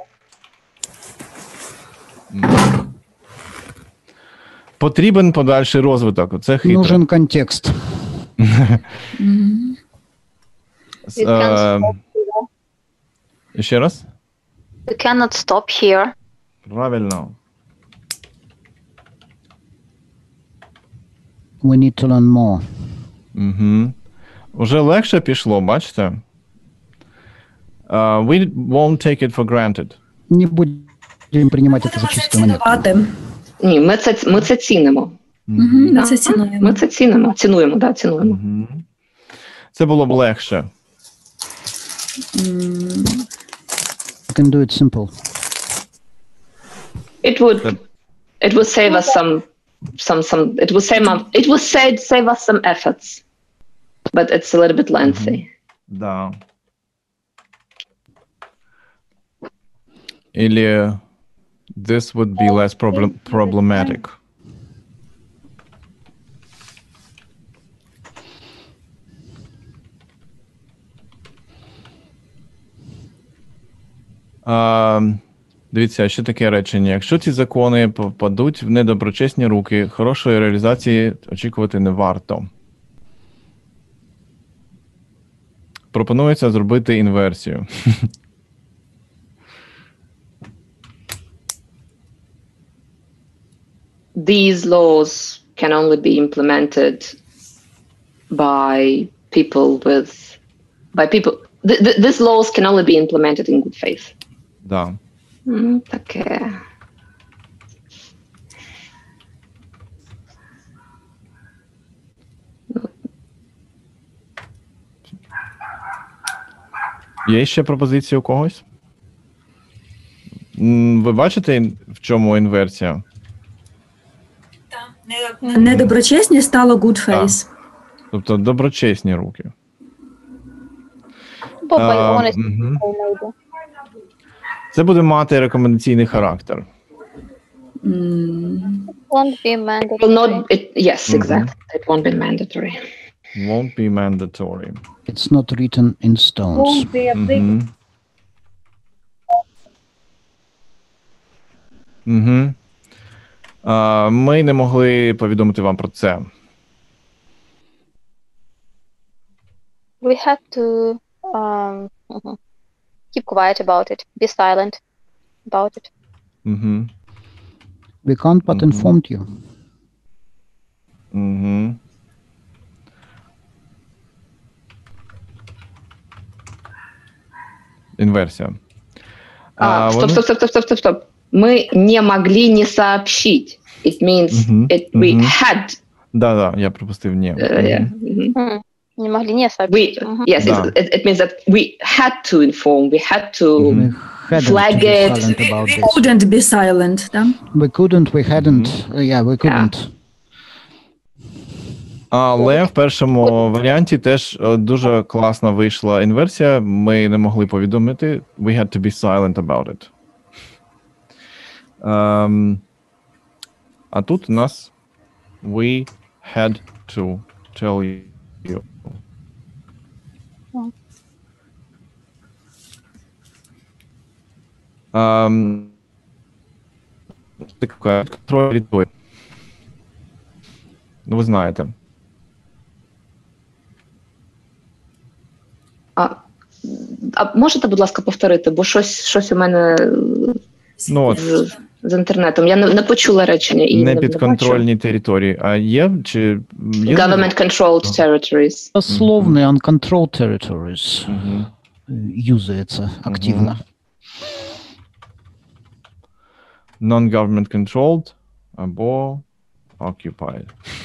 Потрібен подальший розвиток. Це хитро. Нужен контекст. Ще раз? We cannot stop here. Правильно. We need to learn more. Угу. Уже легше пішло, бачите? We won't take it for granted. Не будем принимать это за чистую монету. Цінувати. Ні, ми це цінимо. Ми це цінуємо. Ми це цінимо. Цінуємо, да, цінуємо. Угу. Це було б легше. You can do it simple. It would save us save us some efforts. But it's a little bit lengthy. Да. Или this would be less problematic. Дивіться, ще таке речення. Якщо ці закони попадуть в недоброчесні руки, хорошої реалізації очікувати не варто. Пропонується зробити інверсію. These laws can only be implemented by people these laws can only be implemented in good faith. Да. Таке. Є ще пропозиції у когось? Ви бачите, в чому інверсія? Недоброчесні стало good face. Тобто доброчесні руки. But by honest, maybe. Це буде мати рекомендаційний характер. Won't be mandatory. Will not, yes, exactly. It won't be mandatory. Won't be mandatory. It's not written in stones. Won't be a big Ми не могли повідомити вам про це. We had to keep quiet about it. Be silent about it. We can't but informed you. Інверсія. Стоп. Мы не могли не сообщить. It means we had. Да, я пропустив «не». Не могли не сообщить. Yes, it means that we had to inform, we had to flag it. We couldn't be silent, да? We couldn't, we hadn't, we couldn't. Але в першому варіанті теж дуже класна вийшла інверсія. Ми не могли повідомити. We had to be silent about it. А тут у нас we had to tell you. Контроль рідкої. Ну, ви знаєте. А можете, будь ласка, повторити, бо щось у мене з інтернетом. Я не почула речення. І не підконтрольні території. А є чи... Government-controlled territories. Дословно uncontrolled territories юзается активно. Non-government controlled або occupied.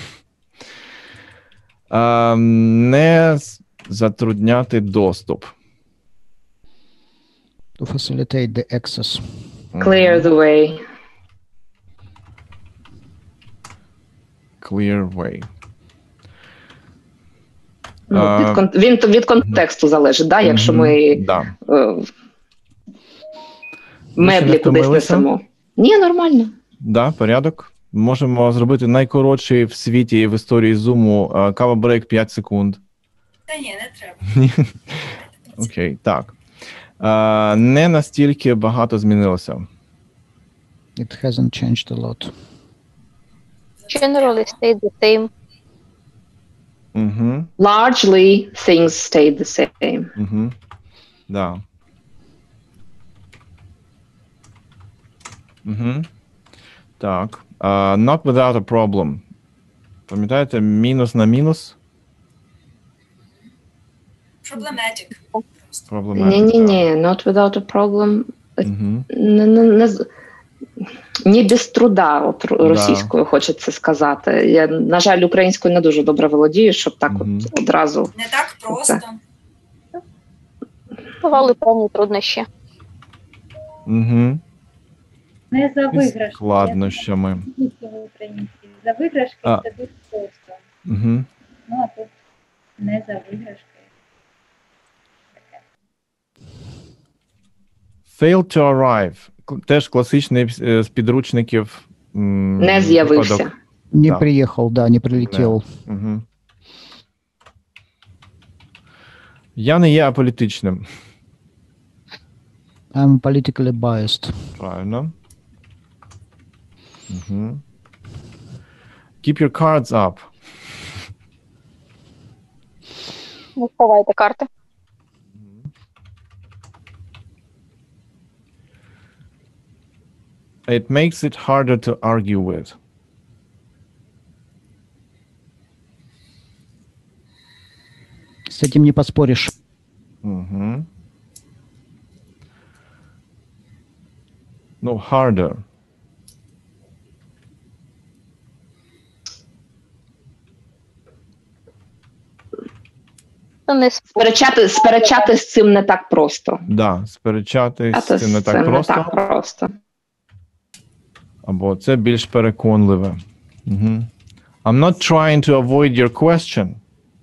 Не затрудняти доступ. To facilitate the access. Clear the way. Clear way. Він від контексту залежить, да? Якщо ми меблі кудись несемо. Ні, нормально. Да, порядок. Можемо зробити найкоротший в світі і в історії Zoom кава-брейк 5 секунд. Та ні, не треба. Окей, так. Не настільки багато змінилося. It hasn't changed a lot. Generally stayed the same. Largely things stayed the same. Да. Так. Not without a problem. Пам'ятаєте, мінус на мінус? Problematic. Ні, not without a problem. Не без труда, от російською хочеться сказати. Я, на жаль, українською не дуже добре володію, щоб так от одразу... Не так просто. Бували певні труднощі. Не за виграш. Складнощами. За виграшки це дуже просто. Ну, а тут не за виграшки. Failed to arrive. Теж класичний з підручників. Не з'явився. Не приехал, да, не прилетел. Я не є аполітичним. I'm politically biased. Правильно. Keep your cards up. Не сховайте карти. It makes it harder to argue with. С этим не поспоришь. Ну, harder. Сперечати з цим не так просто. Да, сперечати з цим не так просто. Або це більш переконливе. I'm not trying to avoid your question.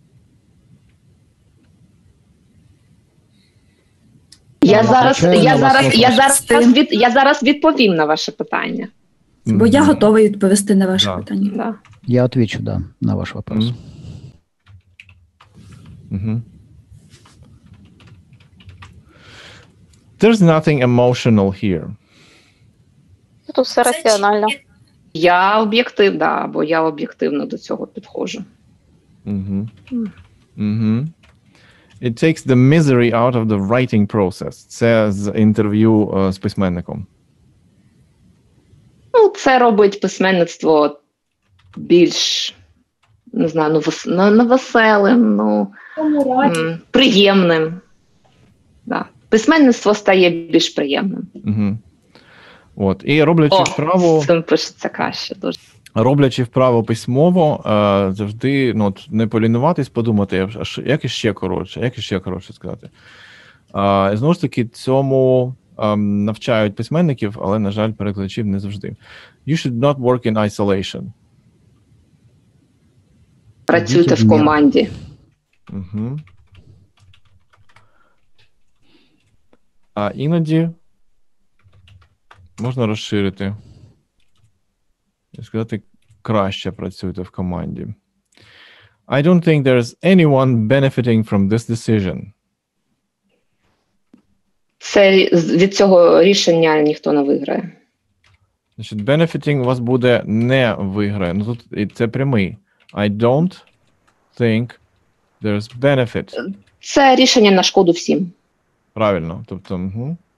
Я зараз відповім на ваше питання. Бо я готовий відповісти на ваше питання. Да. Я отвечу, да, на ваш вопрос. There's nothing emotional here. Тут все раціонально. Я об'єктивно до цього підходжу. It takes the misery out of the writing process. Це з інтерв'ю з письменником. Ну, це робить письменництво більш, не знаю, веселим, приємним. Да. Письменництво стає більш приємним. От. І роблячи вправо... Цим пишеться краще дуже. Роблячи вправо письмово, завжди не полінуватись, подумати, як іще коротше сказати. Знову ж таки, цьому навчають письменників, але, на жаль, перекладачів не завжди. You should not work in isolation. Працюйте в команді. А іноді можна розширити. І сказати, краще працюйте в команді. I don't think there's anyone benefiting from this decision. Від цього рішення ніхто не виграє. Значить, benefiting у вас буде не виграє. Ну, тут це прямий. I don't think there's benefit. Це рішення на шкоду всім. Правильно. Тобто,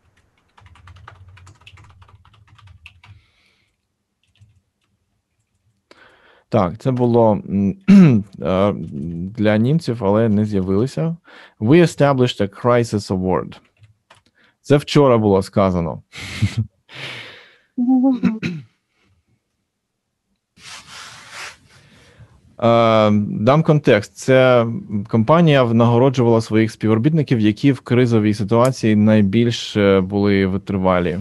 Так, це було для німців, але не з'явилося. We established a crisis award. Це вчора було сказано. Дам контекст. Це компанія нагороджувала своїх співробітників, які в кризовій ситуації найбільш були витривалі.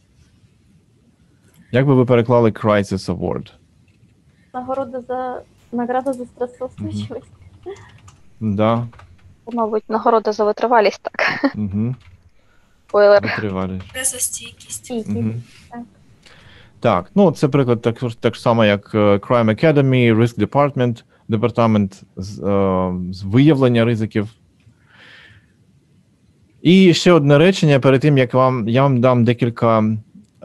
Як би ви переклали Crisis Award? Награда за стресоустойчивість. Да. Мабуть, нагорода за витривалість, так. Угу. Спойлер. Витривалість. Стресостійкість. Угу. Так, ну це приклад так само, як Crime Academy, Risk Department, департамент з виявлення ризиків. І ще одне речення перед тим, як я вам дам декілька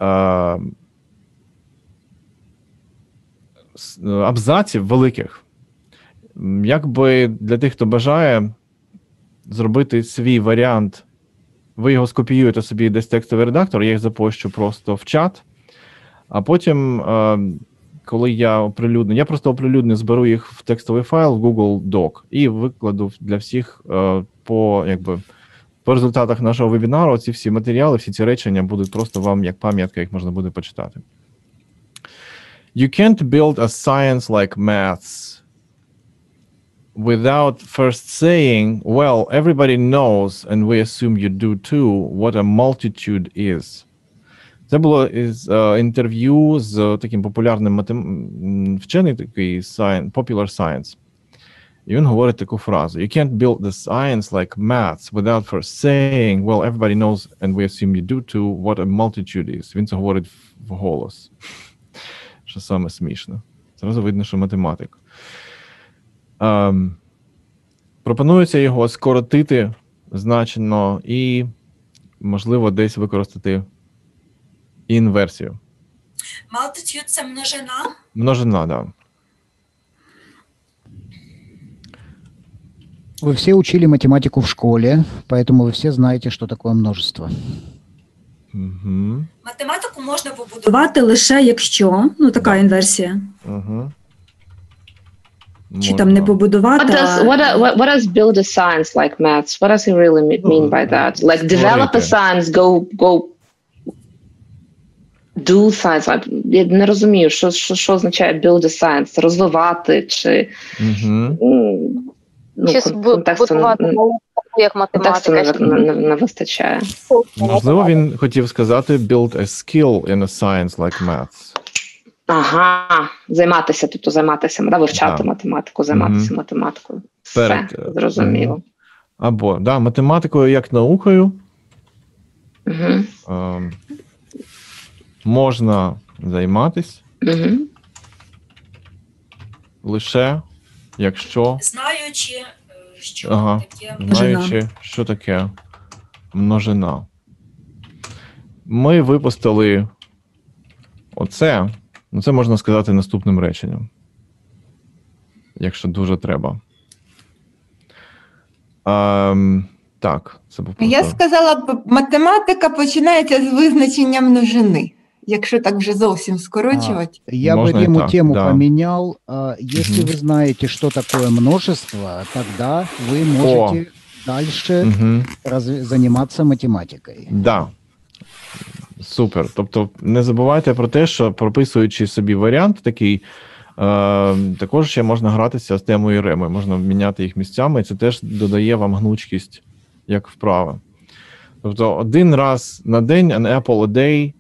абзаців великих. Якби для тих, хто бажає зробити свій варіант, ви його скопіюєте собі десь текстовий редактор, я їх запощу просто в чат, а потім, коли я просто оприлюдню, зберу їх в текстовий файл в Google Doc і викладу для всіх по результатах нашого вебінару. Ці всі матеріали, всі ці речення будуть просто вам як пам'ятка, їх можна буде почитати. You can't build a science like maths without first saying, well, everybody knows, and we assume you do too, what a multitude is. Це було із інтерв'ю з таким популярним вчений, такий popular science. І він говорить таку фразу: You can't build the science like maths without first saying, well, everybody knows, and we assume you do too, what a multitude is. Він це говорить вголос. Що саме смішно. Зразу видно, що математик. Пропонується його скоротити значно і, можливо, десь використати інверсію. Multitude – це множина? Множина, да. Вы все учили математику в школе, поэтому вы все знаете, что такое множество. Угу. Математику можна побудувати лише якщо, така інверсія. Угу. Чи там не побудувати, What does build a science like maths? What does he really mean by that? Like develop a science, go do science. Я не розумію, що означає build a science? Розвивати чи... Чи будувати як математика. Тексту не вистачає. Можливо, він хотів сказати build a skill in a science like maths. Ага, займатися, вивчати математику, займатися математикою. Все, зрозуміло. Або, математикою як наукою можна займатися лише якщо... Знаючи, що таке множина. Ми випустили оце. Це можна сказати наступним реченням. Якщо дуже треба. Так, це був просто... Я сказала б, математика починається з визначення множини. Якщо так вже зовсім скорочувати. Я бы ему тему поменял. Если вы знаете, что такое множество, тогда вы можете дальше заниматься математикой. Да. Супер. Тобто не забувайте про те, що прописуючи собі варіант такий, також ще можна гратися з темою реми, можна міняти їх місцями, і це теж додає вам гнучкість як вправа. Тобто один раз на день, an apple a day,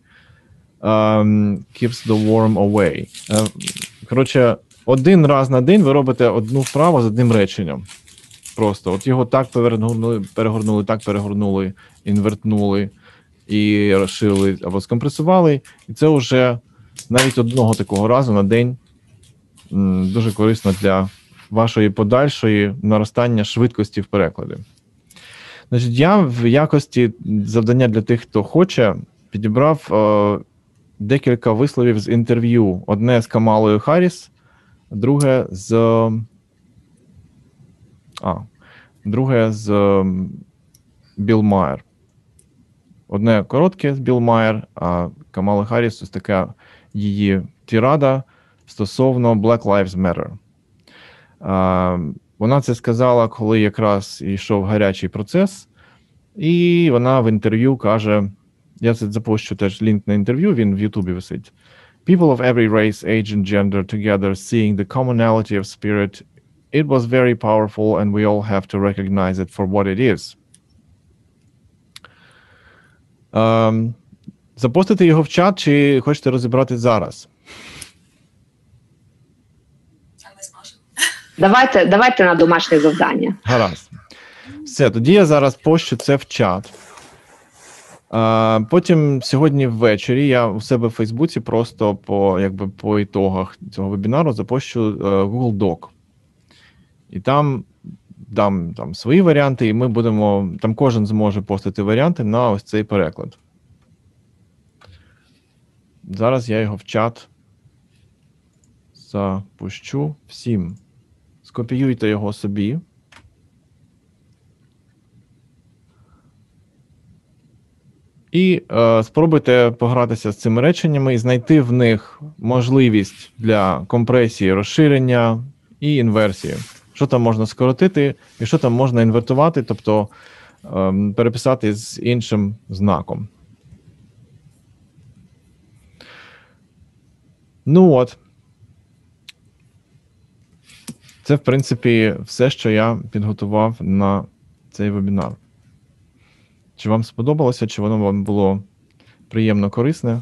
keeps the worm away. Коротше, один раз на день ви робите одну вправу з одним реченням. Просто. От його так перегорнули, так перегорнули, інвертнули і розширили або скомпресували. І це вже навіть одного такого разу на день дуже корисно для вашої подальшої наростання швидкості в перекладі. Значить, я в якості завдання для тих, хто хоче, підібрав декілька висловів з інтерв'ю. Одне з Камалою Харріс, друге з Білл Майер. Одне коротке з Білл Майер, а Камала Харріс ось така її тирада стосовно Black Lives Matter. Вона це сказала, коли якраз йшов гарячий процес, і вона в інтерв'ю каже, я це запущу теж лінк на інтерв'ю, він в Ютубі висить. People of every race, age and gender together seeing the commonality of spirit, it was very powerful and we all have to recognize it for what it is. Запостити його в чат, чи хочете розібрати зараз? А ми зможемо. Давайте на домашнє завдання. Гаразд. Все, тоді я зараз пощу це в чат. Потім сьогодні ввечері я у себе в Фейсбуці просто по ітогах цього вебінару запощу Google Doc. І там дам свої варіанти, і ми будемо, там кожен зможе постити варіанти на ось цей переклад. Зараз я його в чат запущу всім. Скопіюйте його собі. І спробуйте погратися з цими реченнями і знайти в них можливість для компресії, розширення і інверсії. Що там можна скоротити і що там можна інвертувати, тобто переписати з іншим знаком. Ну от. Це, в принципі, все, що я підготував на цей вебінар. Чи вам сподобалося, чи воно вам було приємно корисне?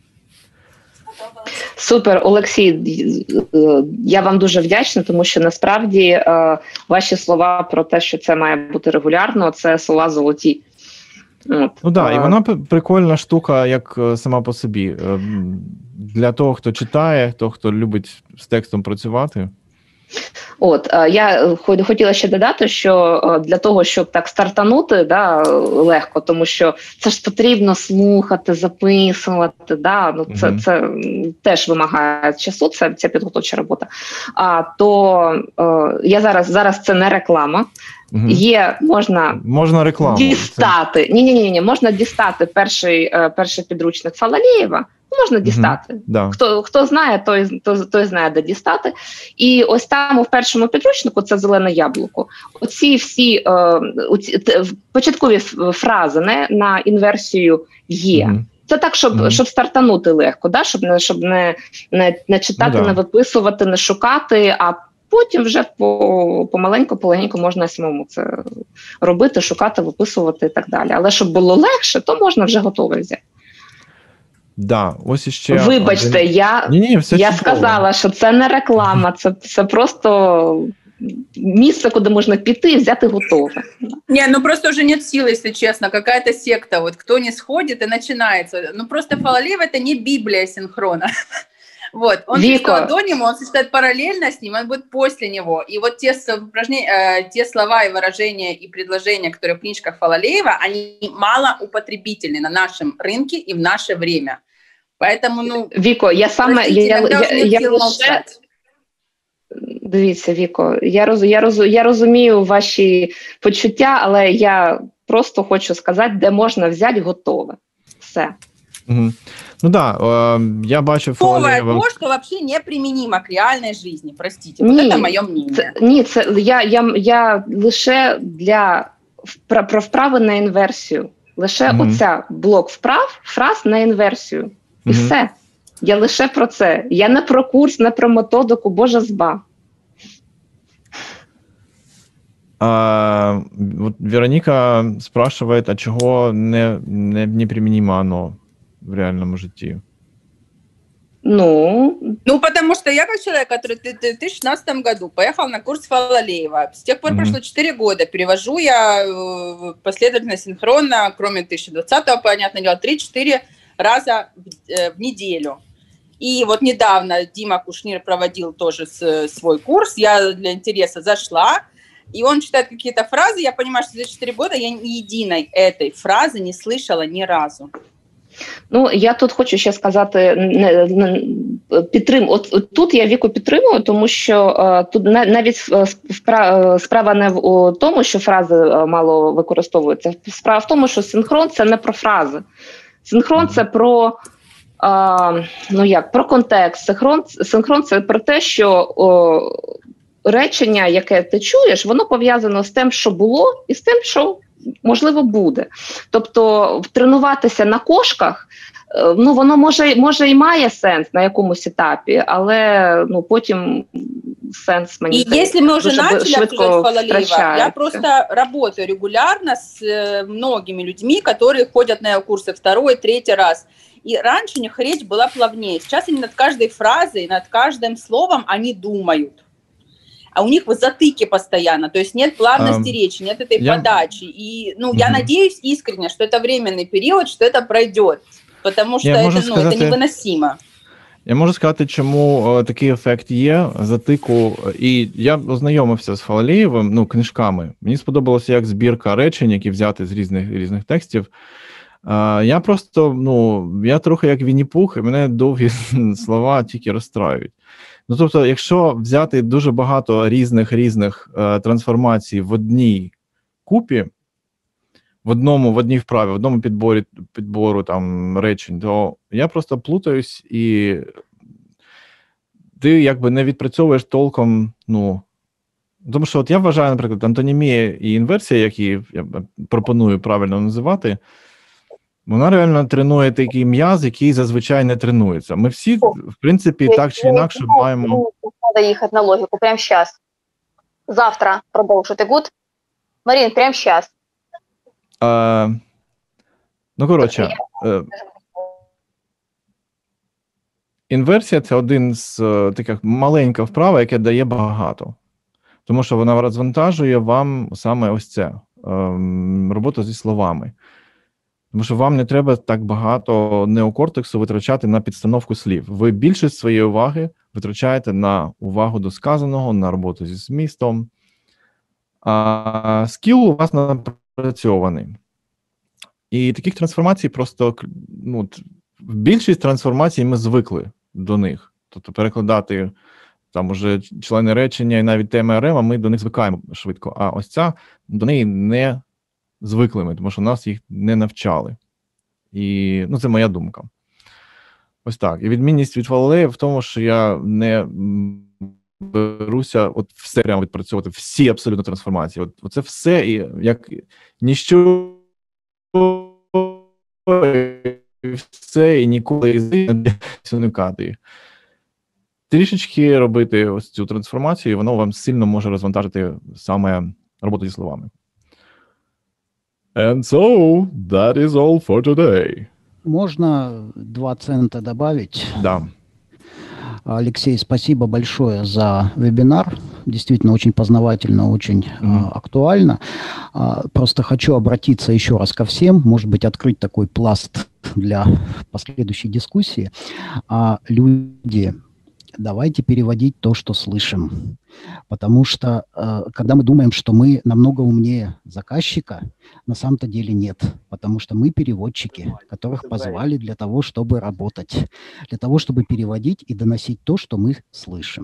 Супер, Олексій, я вам дуже вдячна, тому що насправді ваші слова про те, що це має бути регулярно, це слова золоті. От. Ну так, і вона прикольна штука, як сама по собі. Для того, хто читає, хто любить з текстом працювати. От, я хотіла ще додати, що для того, щоб так стартанути, легко, тому що це ж потрібно слухати, записувати, це теж вимагає часу, ця підготовча робота. То я зараз це не реклама. Є, можна рекламу дістати. Ні, можна дістати перший підручник Фалалєєва. Можна дістати. Да. Хто знає, той знає, де дістати. І ось там у першому підручнику, це «Зелене яблуко», оці всі початкові фрази на інверсію є. Це так, щоб стартанути легко, щоб не читати, не виписувати, не шукати, а потім вже помаленьку можна самому це робити, шукати, виписувати і так далі. Але щоб було легше, то можна вже готове взяти. Да, ось іще. Вибачте, я сказала, що це не реклама, це просто місце, куди можна піти і взяти готове. Не, ну просто уже нет сил, если честно, какая-то секта, вот кто не сходит и начинается. Ну просто Фалалеев — это не Библия синхрона. Вот, он читает до него, он читает параллельно с ним, он будет после него. И вот те слова и выражения и предложения, которые в книжках Фалалеева, они малоупотребительны на нашем рынке и в наше время. Поэтому, Віко, дивіться, Віко, я розумію ваші почуття, але я просто хочу сказати, де можна взяти готове. Все. Угу. Ну да, я бачу Фалалєєва. То, что вообще неприменимо к реальной жизни, простите, вот это мое мнение. Ні, це я лише про вправи на інверсію. Лише оця блок фраз на інверсію. І все. Я лише про це. Я не про курс, не про методику, Боже зба. Вот Вероника спрашивает, а чего не применимо оно в реальном житті? Ну, потому что я как человек, который в 2016 году поехал на курс Фалалеева. С тех пор прошло 4 года. Перевожу я последовательно, синхронно, кроме 2020-го, понятное дело, 3-4 раза в неделю. И вот недавно Дима Кушнир проводил тоже свой курс. Я для интереса зашла, и он читает какие-то фразы. Я понимаю, что за 4 года я ни единой этой фразы не слышала ни разу. Ну, я тут хочу ще сказати, от тут я Віку підтримую, тому що тут навіть справа не в тому, що фрази мало використовуються. Справа в тому, що синхрон – це не про фрази. Синхрон – це про, про контекст. Синхрон – це про те, що речення, яке ти чуєш, воно пов'язано з тим, що було, і з тим, що можливо буде. Тобто тренуватися на кошках, воно може і має сенс на якомусь етапі, але потім сенс мені здається. И если мы уже начали обсуждать Фалалеева, я просто работаю регулярно с многими людьми, которые ходят на его курсы 2-й, 3-й раз. И раньше у них речь была плавнее. Сейчас они над каждой фразой, над каждым словом они думают. а у них вот затыки постоянно, то есть нет плавности речи, нет этой подачи. И, ну, я надеюсь искренне, что это временный период, что это пройдет, потому что это невыносимо. Я можу сказати, чому такий ефект є, затику. І я ознайомився з Фалалеєвим, ну, книжками. Мені сподобалося як збірка речень, які взяти з різних текстів. Я просто, я трохи як Вінні-Пух, і мене довгі слова тільки розстраюють. Ну, тобто, якщо взяти дуже багато різних трансформацій в одній купі, в одній вправі, в одному підбору там речень, то я просто плутаюсь, і ти якби не відпрацьовуєш толком, тому що от я вважаю, наприклад, антонімія і інверсія, які я пропоную правильно називати, вона реально тренує такий м'яз, який зазвичай не тренується. Ми всі, в принципі, так чи інакше маємо... Треба їхати на логіку прямо зараз. Завтра продовжити. Гуд? Марін, прямо зараз. Коротше, інверсія – це один з таких маленьких вправ, яке дає багато. Тому що вона розвантажує вам саме ось це, роботу зі словами. Тому що вам не треба так багато неокортексу витрачати на підстановку слів. Ви більшість своєї уваги витрачаєте на увагу до сказаного, на роботу зі змістом. А скіл у вас напрацьований. І таких трансформацій просто, в більшість трансформацій ми звикли до них. Тобто перекладати там уже члени речення і навіть теми РМ, ми до них звикаємо швидко. А ось ця до неї не звиклими, тому що нас їх не навчали. І, це моя думка. Ось так. І відмінність від Фалалея в тому, що я не беруся от все прямо відпрацьовувати, всі абсолютно трансформації. Оце все, і як ніщо все, і ніколи не уникати. Трішечки робити ось цю трансформацію, і воно вам сильно може розвантажити саме роботу зі словами. And so, that is all for today. Можно 2 цента добавить? Да. Алексей, спасибо большое за вебинар. Действительно, очень познавательно, очень актуально. Просто хочу обратиться еще раз ко всем, может быть, открыть такой пласт для последующей дискуссии. Люди, давайте переводить то, что слышим. Потому что, когда мы думаем, что мы намного умнее заказчика, на самом-то деле нет. Потому что мы переводчики, которых позвали для того, чтобы работать, для того, чтобы переводить и доносить то, что мы слышим.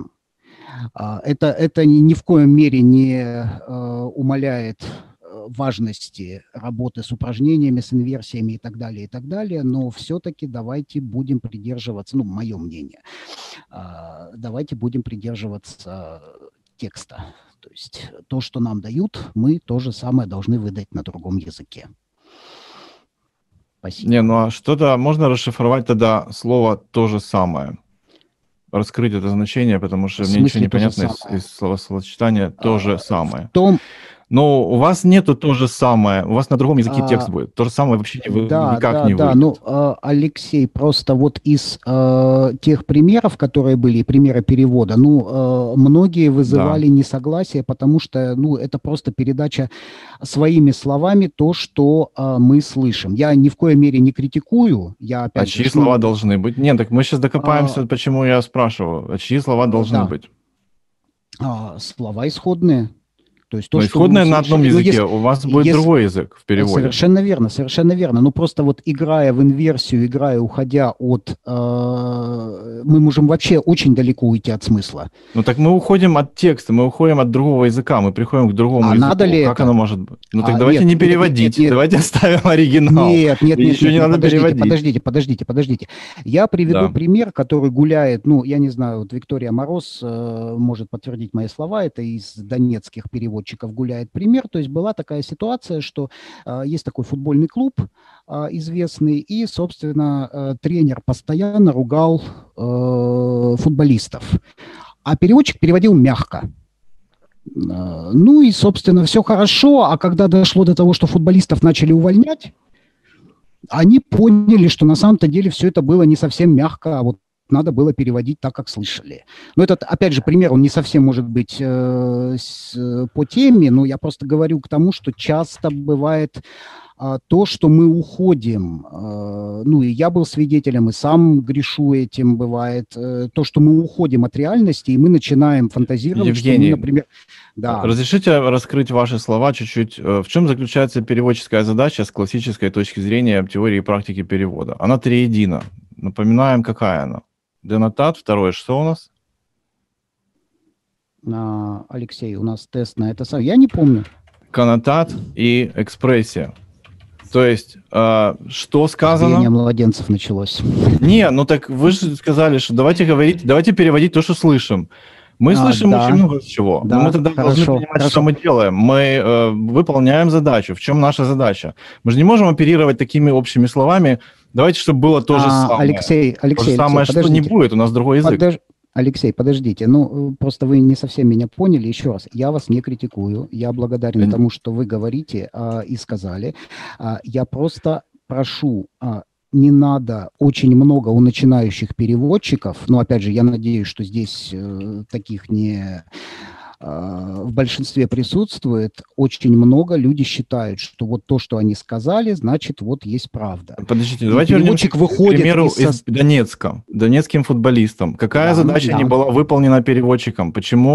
Это ни в коем мере не умаляет важности работы с упражнениями, с инверсиями и так далее, но все-таки давайте будем придерживаться, мое мнение, давайте будем придерживаться текста. То есть то, что нам дают, мы то же самое должны выдать на другом языке. Спасибо. А что-то можно расшифровать тогда слово «то же самое»? Раскрыть это значение, потому что мне ничего не понятно из словосочетания «то же самое». У вас нету то же самое, у вас на другом языке текст будет. То же самое вообще никак не выйдет. Алексей, просто вот из тех примеров, которые были, примеры перевода, многие вызывали несогласие, потому что, это просто передача своими словами то, что мы слышим. Я ни в коей мере не критикую, я опять чьи слова должны быть? Нет, так мы сейчас докопаемся, почему я спрашиваю. А чьи слова должны быть? Слова исходные. То есть исходное на одном языке, у вас будет другой язык в переводе. Совершенно верно. Просто вот играя в инверсию, уходя от... мы можем вообще очень далеко уйти от смысла. Так мы уходим от текста, мы уходим от другого языка, мы приходим к другому языку. Надо ли как оно может быть? Так давайте не переводить, давайте оставим оригинал. Нет, не надо переводить. Подождите. Я приведу пример, который гуляет, я не знаю, вот Виктория Мороз может подтвердить мои слова, это из донецких переводчиков гуляет пример. То есть была такая ситуация, что есть такой футбольный клуб известный, и, собственно, тренер постоянно ругал футболистов, а переводчик переводил мягко. И, собственно, все хорошо, а когда дошло до того, что футболистов начали увольнять, они поняли, что на самом-то деле все это было не совсем мягко, а вот надо было переводить так, как слышали. Но этот, опять же, пример, он не совсем может быть по теме, но я просто говорю к тому, что часто бывает то, что мы уходим, ну и я был свидетелем, и сам грешу этим, бывает, то, что мы уходим от реальности, и мы начинаем фантазировать, Евгений, что мы, например... Да. Разрешите раскрыть ваши слова чуть-чуть? В чем заключается переводческая задача с классической точки зрения теории и практики перевода? Она триедина. Напоминаем, какая она? Денотат, второе, что у нас? Алексей, у нас тест на это. Я не помню. Коннотат и экспрессия. То есть, что сказано? Избиение младенцев началось. Не, ну так вы же сказали, что давайте переводить то, что слышим. Мы слышим очень много чего. Да, но мы тогда должны понимать, что мы делаем. Мы выполняем задачу. В чем наша задача? Мы же не можем оперировать такими общими словами. Давайте, чтобы было то же самое. Алексей, то же самое, что не будет, у нас другой язык. Алексей, подождите, ну просто вы не совсем меня поняли. Еще раз, я вас не критикую, я благодарен тому, что вы говорите и сказали. Я просто прошу, не надо очень много у начинающих переводчиков, но опять же, я надеюсь, что здесь таких не в большинстве присутствует, очень много люди считают, что вот то, что они сказали, значит, вот есть правда. Подождите, давайте вернемся к примеру из Донецка, донецким футболистам. Какая задача не была выполнена переводчиком?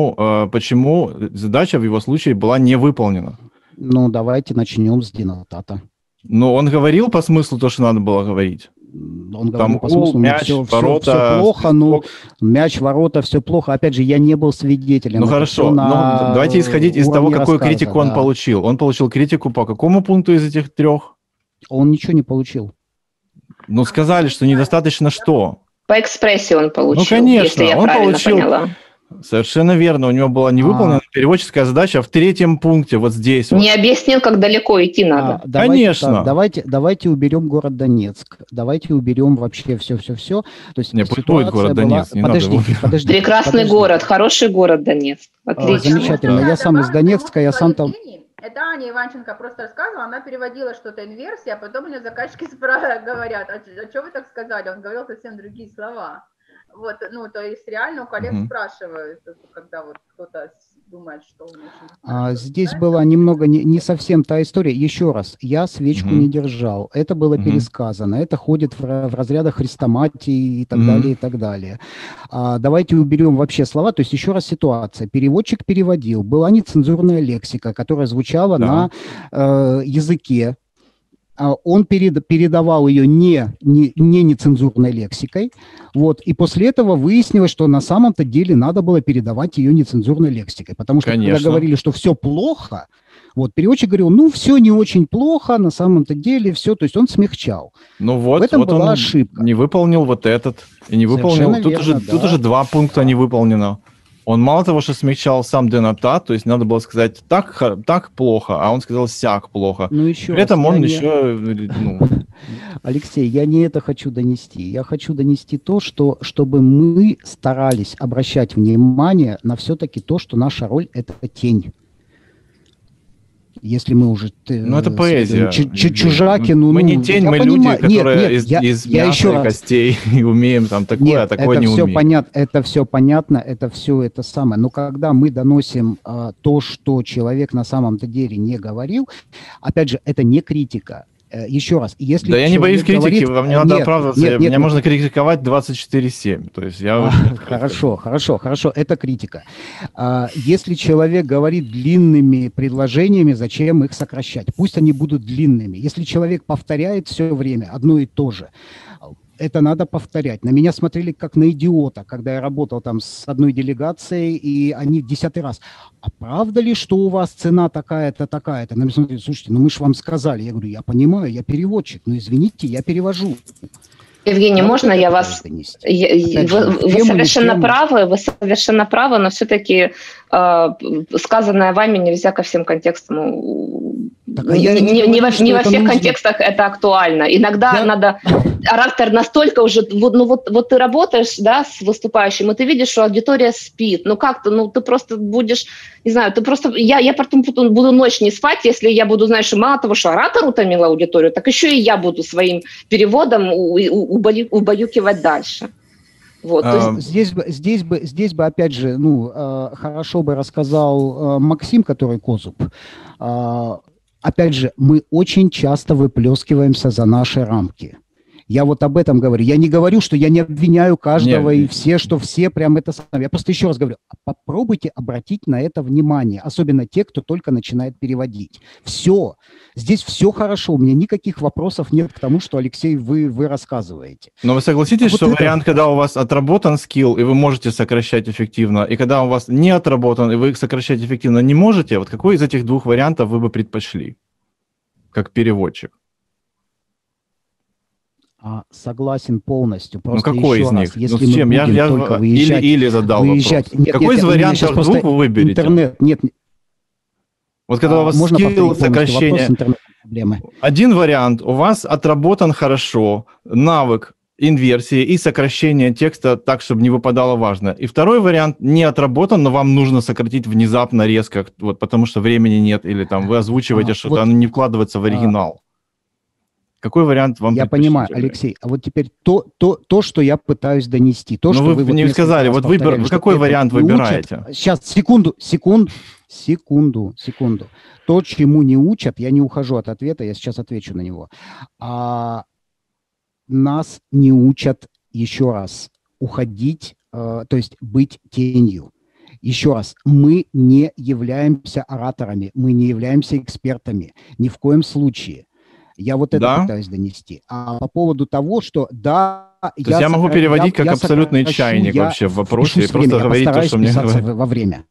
Почему задача в его случае была не выполнена? Ну, давайте начнем с денотата. Но он говорил по смыслу то, что надо было говорить? Он говорил по смыслу, мяч, ворота, все плохо, ну, мяч, ворота, все плохо. Опять же, я не был свидетелем. Ну, хорошо, но давайте исходить из того, какую критику он получил. Он получил критику по какому пункту из этих трех? Он ничего не получил. Ну, сказали, что недостаточно что? По экспрессии он получил, ну, конечно, если я он правильно получил... поняла. Совершенно верно, у него была не выполнена переводческая задача в третьем пункте, вот здесь. Не объяснил, как далеко идти надо. Конечно. Давайте уберем город Донецк, давайте уберем вообще все. То есть не, пусть будет город Донецк, не подождите. Прекрасный город, хороший город Донецк. Отлично. Замечательно, я сам из Донецка, я сам там... Это Аня Иванченко просто рассказывала, она переводила что-то инверсии, а потом мне заказчики говорят, а что вы так сказали? Он говорил совсем другие слова. Вот, ну, то есть реально у коллег спрашивают, когда вот кто-то думает, что он очень... Здесь была немного не совсем та история. Еще раз, я свечку не держал. Это было пересказано. Это ходит в разрядах хрестоматии и так далее, и так далее. Давайте уберем вообще слова. То есть еще раз ситуация. Переводчик переводил. Была нецензурная лексика, которая звучала на языке. Он передавал ее не нецензурной лексикой, вот, и после этого выяснилось, что на самом-то деле надо было передавать ее нецензурной лексикой, потому что когда говорили, что все плохо, вот, переводчик говорил, ну, все не очень плохо, на самом-то деле все, то есть он смягчал. Ну вот, в этом была он ошибка. Не выполнил вот этот, и не выполнил, тут уже 2 пункта не выполнено. Он мало того, что смягчал сам денотат, то есть надо было сказать так плохо, а он сказал сяк плохо. Ну, еще при этом он еще... Алексей, я не это хочу донести. Я хочу донести то, что чтобы мы старались обращать внимание на все-таки то, что наша роль – это тень. Если мы уже... Ну, это поэзия. Чужаки, ну... Мы не тень, мы люди, которые из мяса и костей и умеем там такое, а такое не умеем. Это все понятно, это все это самое. Но когда мы доносим то, что человек на самом-то деле не говорил, опять же, это не критика. Еще раз, если да я не боюсь критики, вам не надо оправдываться, меня можно критиковать 24/7, то есть я... Хорошо, это критика. Если человек говорит длинными предложениями, зачем их сокращать? Пусть они будут длинными. Если человек повторяет все время одно и то же, это надо повторять. На меня смотрели как на идиота, когда я работал там с одной делегацией, и они в 10-й раз. А правда ли, что у вас цена такая-то, такая-то? На меня смотрели, слушайте, ну мы же вам сказали. Я говорю, я понимаю, я переводчик, но извините, я перевожу. Евгений, можно я вас... Вы совершенно правы, но все-таки сказанное вами нельзя ко всем контекстам... Не во всех контекстах это актуально. Иногда надо... Оратор настолько уже... Вот ты работаешь, да, с выступающим, и ты видишь, что аудитория спит. Ну как-то, ну ты просто будешь... Не знаю, ты просто... Я потом буду ночь не спать, если я буду знать, что мало того, что оратор утомил аудиторию, так еще и я буду своим переводом убаюкивать дальше. Вот, здесь бы, опять же, хорошо бы рассказал Максим, который Козуб. Опять же, мы очень часто выплескиваемся за наши рамки. Я вот об этом говорю. Я не говорю, что я не обвиняю каждого и все, что все прям это самое. Я просто еще раз говорю, попробуйте обратить на это внимание, особенно те, кто только начинает переводить. Все. Здесь все хорошо. У меня никаких вопросов нет к тому, что, Алексей, вы рассказываете. Но вы согласитесь, что вариант, когда у вас отработан скилл, и вы можете сокращать эффективно, и когда у вас не отработан, и вы сокращать эффективно не можете, вот какой из этих двух вариантов вы бы предпочли, как переводчик? Согласен полностью. Просто какой из них? Раз, если с чем? Я только выезжать, или задал вопрос. Какой из вариантов двух вы выберете? Интернет, нет. Вот когда у вас скилл сокращения... Один вариант, у вас отработан хорошо навык инверсии и сокращения текста так, чтобы не выпадало важное. И второй вариант не отработан, но вам нужно сократить внезапно, резко, вот, потому что времени нет, или там вы озвучиваете что-то, оно не вкладывается в оригинал. Какой вариант вам Я понимаю, Алексей, а вот теперь то, что я пытаюсь донести. То, что вы не сказали, вот какой вариант выбираете? Сейчас, секунду. То, чему не учат, я не ухожу от ответа, я сейчас отвечу на него. Нас не учат, еще раз, уходить, то есть быть тенью. Еще раз, мы не являемся ораторами, мы не являемся экспертами, ни в коем случае. Я вот это пытаюсь донести. А по поводу того, что я могу переводить как абсолютный чайник вообще в вопросе и просто говорить то, что мне говорят. Во время.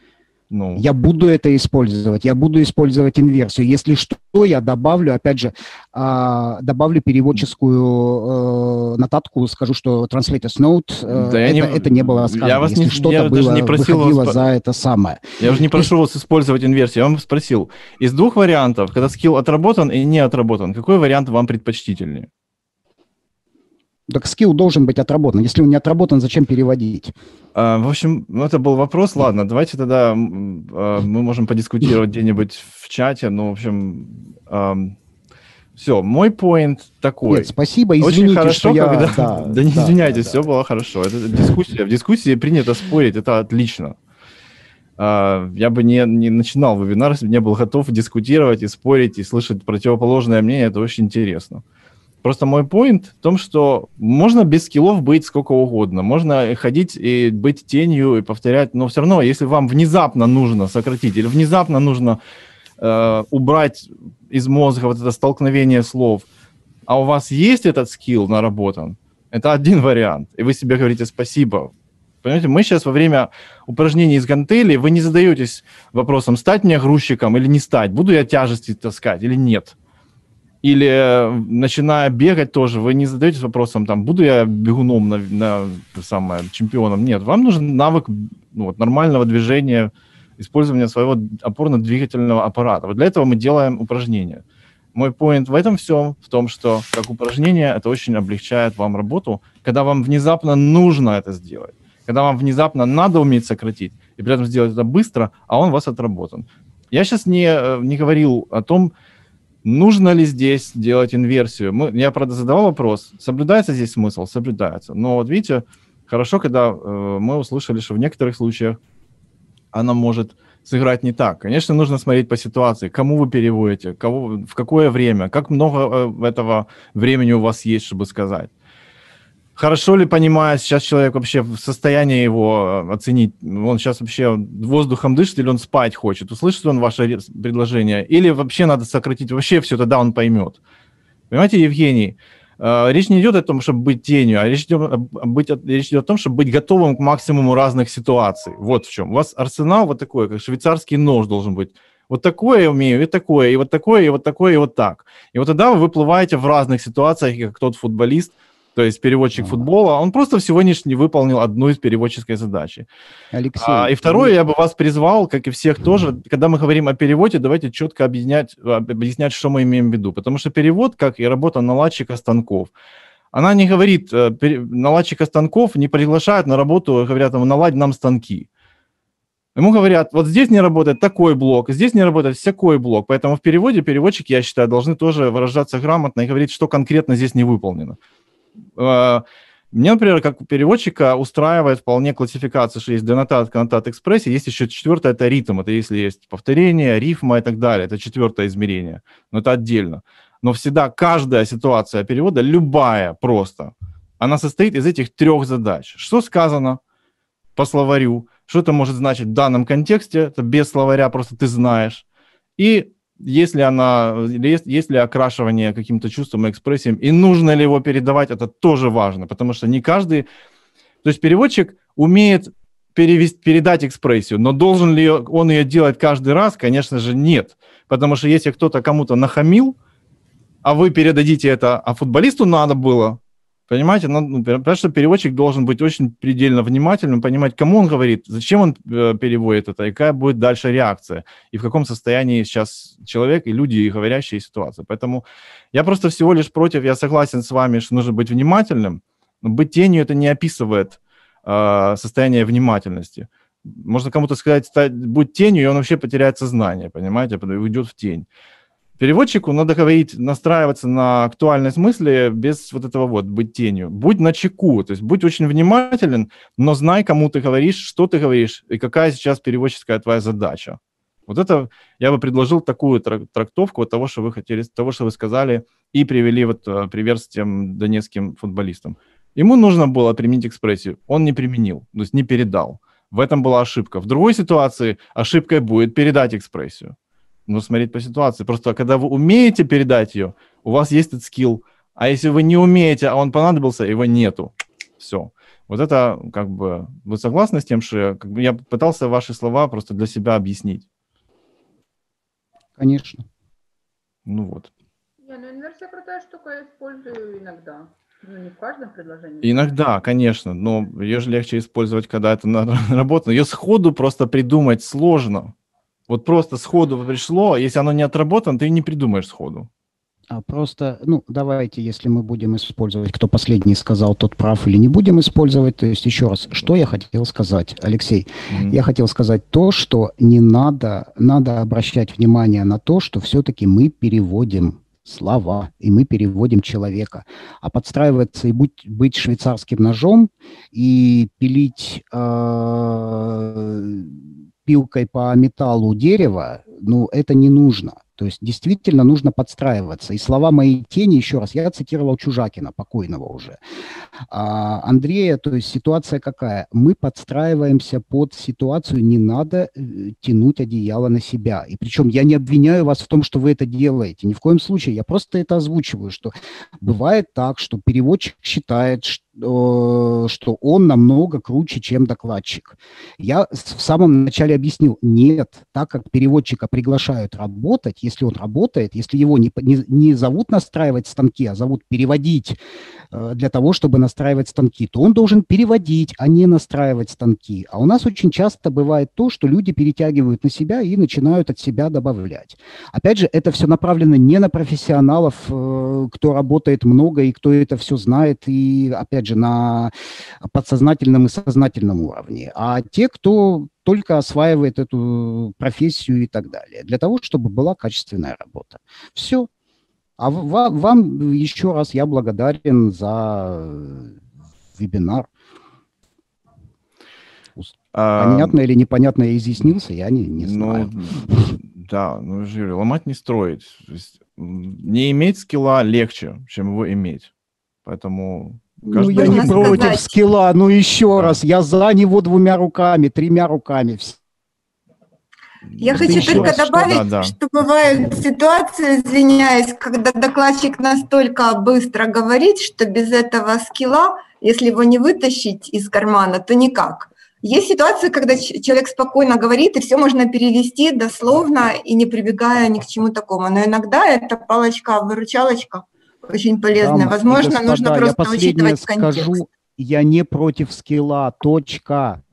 Я буду это использовать, я буду использовать инверсию. Если что, я добавлю, опять же, добавлю переводческую нотатку, скажу, что Translator's Note, это не было сказано. Если что-то было, выходило за это самое. Я уже не прошу вас использовать инверсию, я вам спросил, из двух вариантов, когда скилл отработан и не отработан, какой вариант вам предпочтительнее? Так скилл должен быть отработан. Если он не отработан, зачем переводить? В общем, это был вопрос. Ладно, давайте тогда мы можем подискутировать где-нибудь в чате. Ну, в общем, все. Мой поинт такой. Нет, спасибо, извините, очень хорошо, что я... когда... Да, не извиняйтесь, все было хорошо. Это дискуссия. В дискуссии принято спорить, это отлично. Я бы не начинал вебинар, если бы не был готов дискутировать и спорить, и слышать противоположное мнение. Это очень интересно. Просто мой поинт в том, что можно без скиллов быть сколько угодно. Можно ходить и быть тенью и повторять, но все равно, если вам внезапно нужно сократить или внезапно нужно убрать из мозга вот это столкновение слов, а у вас есть этот скилл наработан, это один вариант. И вы себе говорите спасибо. Понимаете, мы сейчас во время упражнений из гантелей, вы не задаетесь вопросом, стать мне грузчиком или не стать, буду я тяжести таскать или нет. Или начиная бегать тоже, вы не задаетесь вопросом, там, буду я бегуном чемпионом. Нет, вам нужен навык нормального движения, использования своего опорно-двигательного аппарата. Вот для этого мы делаем упражнения. Мой поинт в этом всем, в том, что как упражнение это очень облегчает вам работу, когда вам внезапно нужно это сделать, когда вам внезапно надо уметь сократить, и при этом сделать это быстро, а он у вас отработан. Я сейчас не говорил о том, нужно ли здесь делать инверсию? Я, правда, задавал вопрос, соблюдается здесь смысл? Соблюдается. Но вот видите, хорошо, когда мы услышали, что в некоторых случаях она может сыграть не так. Конечно, нужно смотреть по ситуации, кому вы переводите, в какое время, как много этого времени у вас есть, чтобы сказать. Хорошо ли понимает сейчас человек вообще в состоянии его оценить? Он сейчас вообще воздухом дышит или он спать хочет? Услышит он ваше предложение? Или вообще надо сократить вообще все, тогда он поймет? Понимаете, Евгений, речь не идет о том, чтобы быть тенью, а речь идет о том, чтобы быть готовым к максимуму разных ситуаций. Вот в чем. У вас арсенал вот такой, как швейцарский нож должен быть. Вот такое я умею, и такое, и вот такое, и вот такое, и вот так. И вот тогда вы выплываете в разных ситуациях, как тот футболист, то есть переводчик футбола, он просто всего лишь не выполнил одну из переводческой задачи. Алексей, и второе, я бы вас призвал, как и всех тоже, когда мы говорим о переводе, давайте четко объяснять, что мы имеем в виду. Потому что перевод, как и работа наладчика станков, она не говорит, наладчика станков не приглашают на работу, говорят, наладь нам станки. Ему говорят, вот здесь не работает такой блок, здесь не работает всякой блок. Поэтому в переводе переводчики, я считаю, должны тоже выражаться грамотно и говорить, что конкретно здесь не выполнено. Мне, например, как переводчика устраивает вполне классификация, что есть денотат, коннотат, экспрессия. Есть еще четвертое, это ритм. Это если есть повторение, рифма и так далее. Это четвертое измерение. Но это отдельно. Но всегда каждая ситуация перевода, любая просто, она состоит из этих 3 задач. Что сказано по словарю, что это может значить в данном контексте, это без словаря, просто ты знаешь. И есть ли окрашивание каким-то чувством и экспрессиям, и нужно ли его передавать, это тоже важно, потому что не каждый... То есть переводчик умеет передать экспрессию, но должен ли он ее делать каждый раз? Конечно же, нет. Потому что если кто-то кому-то нахамил, а вы передадите это, а футболисту надо было, понимаете? Потому что переводчик должен быть очень предельно внимательным, понимать, кому он говорит, зачем он переводит это, и какая будет дальше реакция, и в каком состоянии сейчас человек и люди, и говорящие, и ситуация. Поэтому я просто всего лишь против, я согласен с вами, что нужно быть внимательным, но быть тенью это не описывает состояние внимательности. Можно кому-то сказать, будь тенью, и он вообще потеряет сознание, понимаете, уйдет в тень. Переводчику надо говорить, настраиваться на актуальность мысли без вот этого вот, быть тенью. Будь начеку, то есть будь очень внимателен, но знай, кому ты говоришь, что ты говоришь, и какая сейчас переводческая твоя задача. Вот это я бы предложил такую трактовку того, что вы хотели, того, что вы сказали, и привели вот пример с тем донецким футболистом. Ему нужно было применить экспрессию, он не применил, то есть не передал. В этом была ошибка. В другой ситуации ошибкой будет передать экспрессию. Нужно смотреть по ситуации. Просто когда вы умеете передать ее, у вас есть этот скилл. А если вы не умеете, а он понадобился, его нету. Все. Вот это как бы... Вы согласны с тем, что как бы, я пытался ваши слова просто для себя объяснить? Конечно. Ну вот. Инверсия крутая штука, я использую иногда. Ну, не в каждом предложении. Иногда, конечно, но ее же легче использовать, когда это наработано. Ее сходу просто придумать сложно. Вот просто сходу пришло, если оно не отработано, ты не придумаешь сходу. Просто, давайте, если мы будем использовать, кто последний сказал, тот прав, или не будем использовать. То есть, еще раз, что я хотел сказать, Алексей? Я хотел сказать то, что не надо обращать внимание на то, что все-таки мы переводим слова, и мы переводим человека. А подстраиваться и быть швейцарским ножом и пилить пилкой по металлу дерева, это не нужно. То есть действительно нужно подстраиваться. И слова моей тени, еще раз, я цитировал Чужакина, покойного уже. Андрея, то есть ситуация какая? Мы подстраиваемся под ситуацию, не надо тянуть одеяло на себя. И причем я не обвиняю вас в том, что вы это делаете. Ни в коем случае. Я просто это озвучиваю, что бывает так, что переводчик считает, что он намного круче, чем докладчик. Я в самом начале объяснил, нет, так как переводчика приглашают работать, если он работает, если его не зовут настраивать станки, а зовут переводить для того, чтобы настраивать станки, то он должен переводить, а не настраивать станки. А у нас очень часто бывает то, что люди перетягивают на себя и начинают от себя добавлять. Опять же, это все направлено не на профессионалов, кто работает много и кто это все знает, и опять же на подсознательном и сознательном уровне, а те, кто только осваивает эту профессию и так далее, для того, чтобы была качественная работа. Все. А вам еще раз я благодарен за вебинар. Понятно или непонятно я изъяснился, я не знаю. Да, Юрий, ломать не строить. Не иметь скилла легче, чем его иметь. Поэтому... я не против скилла, еще раз, я за него 2 руками, 3 руками. Я хочу только добавить, что бывают ситуации, извиняюсь, когда докладчик настолько быстро говорит, что без этого скилла, если его не вытащить из кармана, то никак. Есть ситуации, когда человек спокойно говорит, и все можно перевести дословно и не прибегая ни к чему такому. Но иногда эта палочка-выручалочка очень полезная. Возможно, господа, нужно просто учитывать контекст. Скажу, я не против скилла, точка.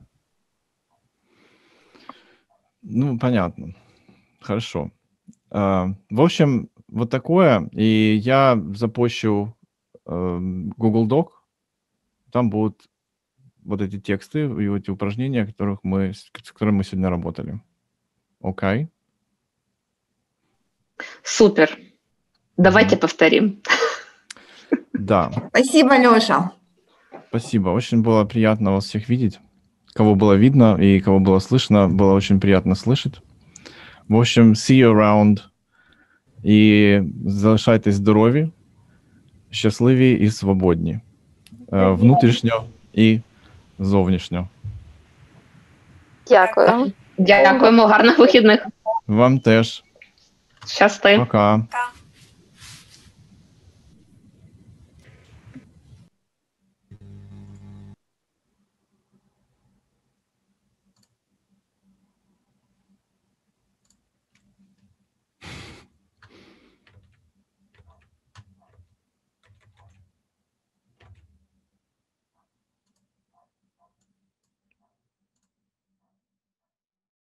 Понятно. Хорошо. В общем, вот такое. И я запущу Google Doc. Там будут вот эти тексты и эти упражнения, с которыми мы сегодня работали. Окей? Супер. Давайте повторим. Да. Спасибо, Леша. Спасибо. Очень было приятно вас всех видеть. Кого было видно и кого было слышно, было очень приятно слышать. В общем, see you around. І залишайтесь здорові, щасливі і свободні. Внутрішньо і зовнішньо. Дякую. Дякуємо, гарних вихідних. Вам теж. Щасти. Пока.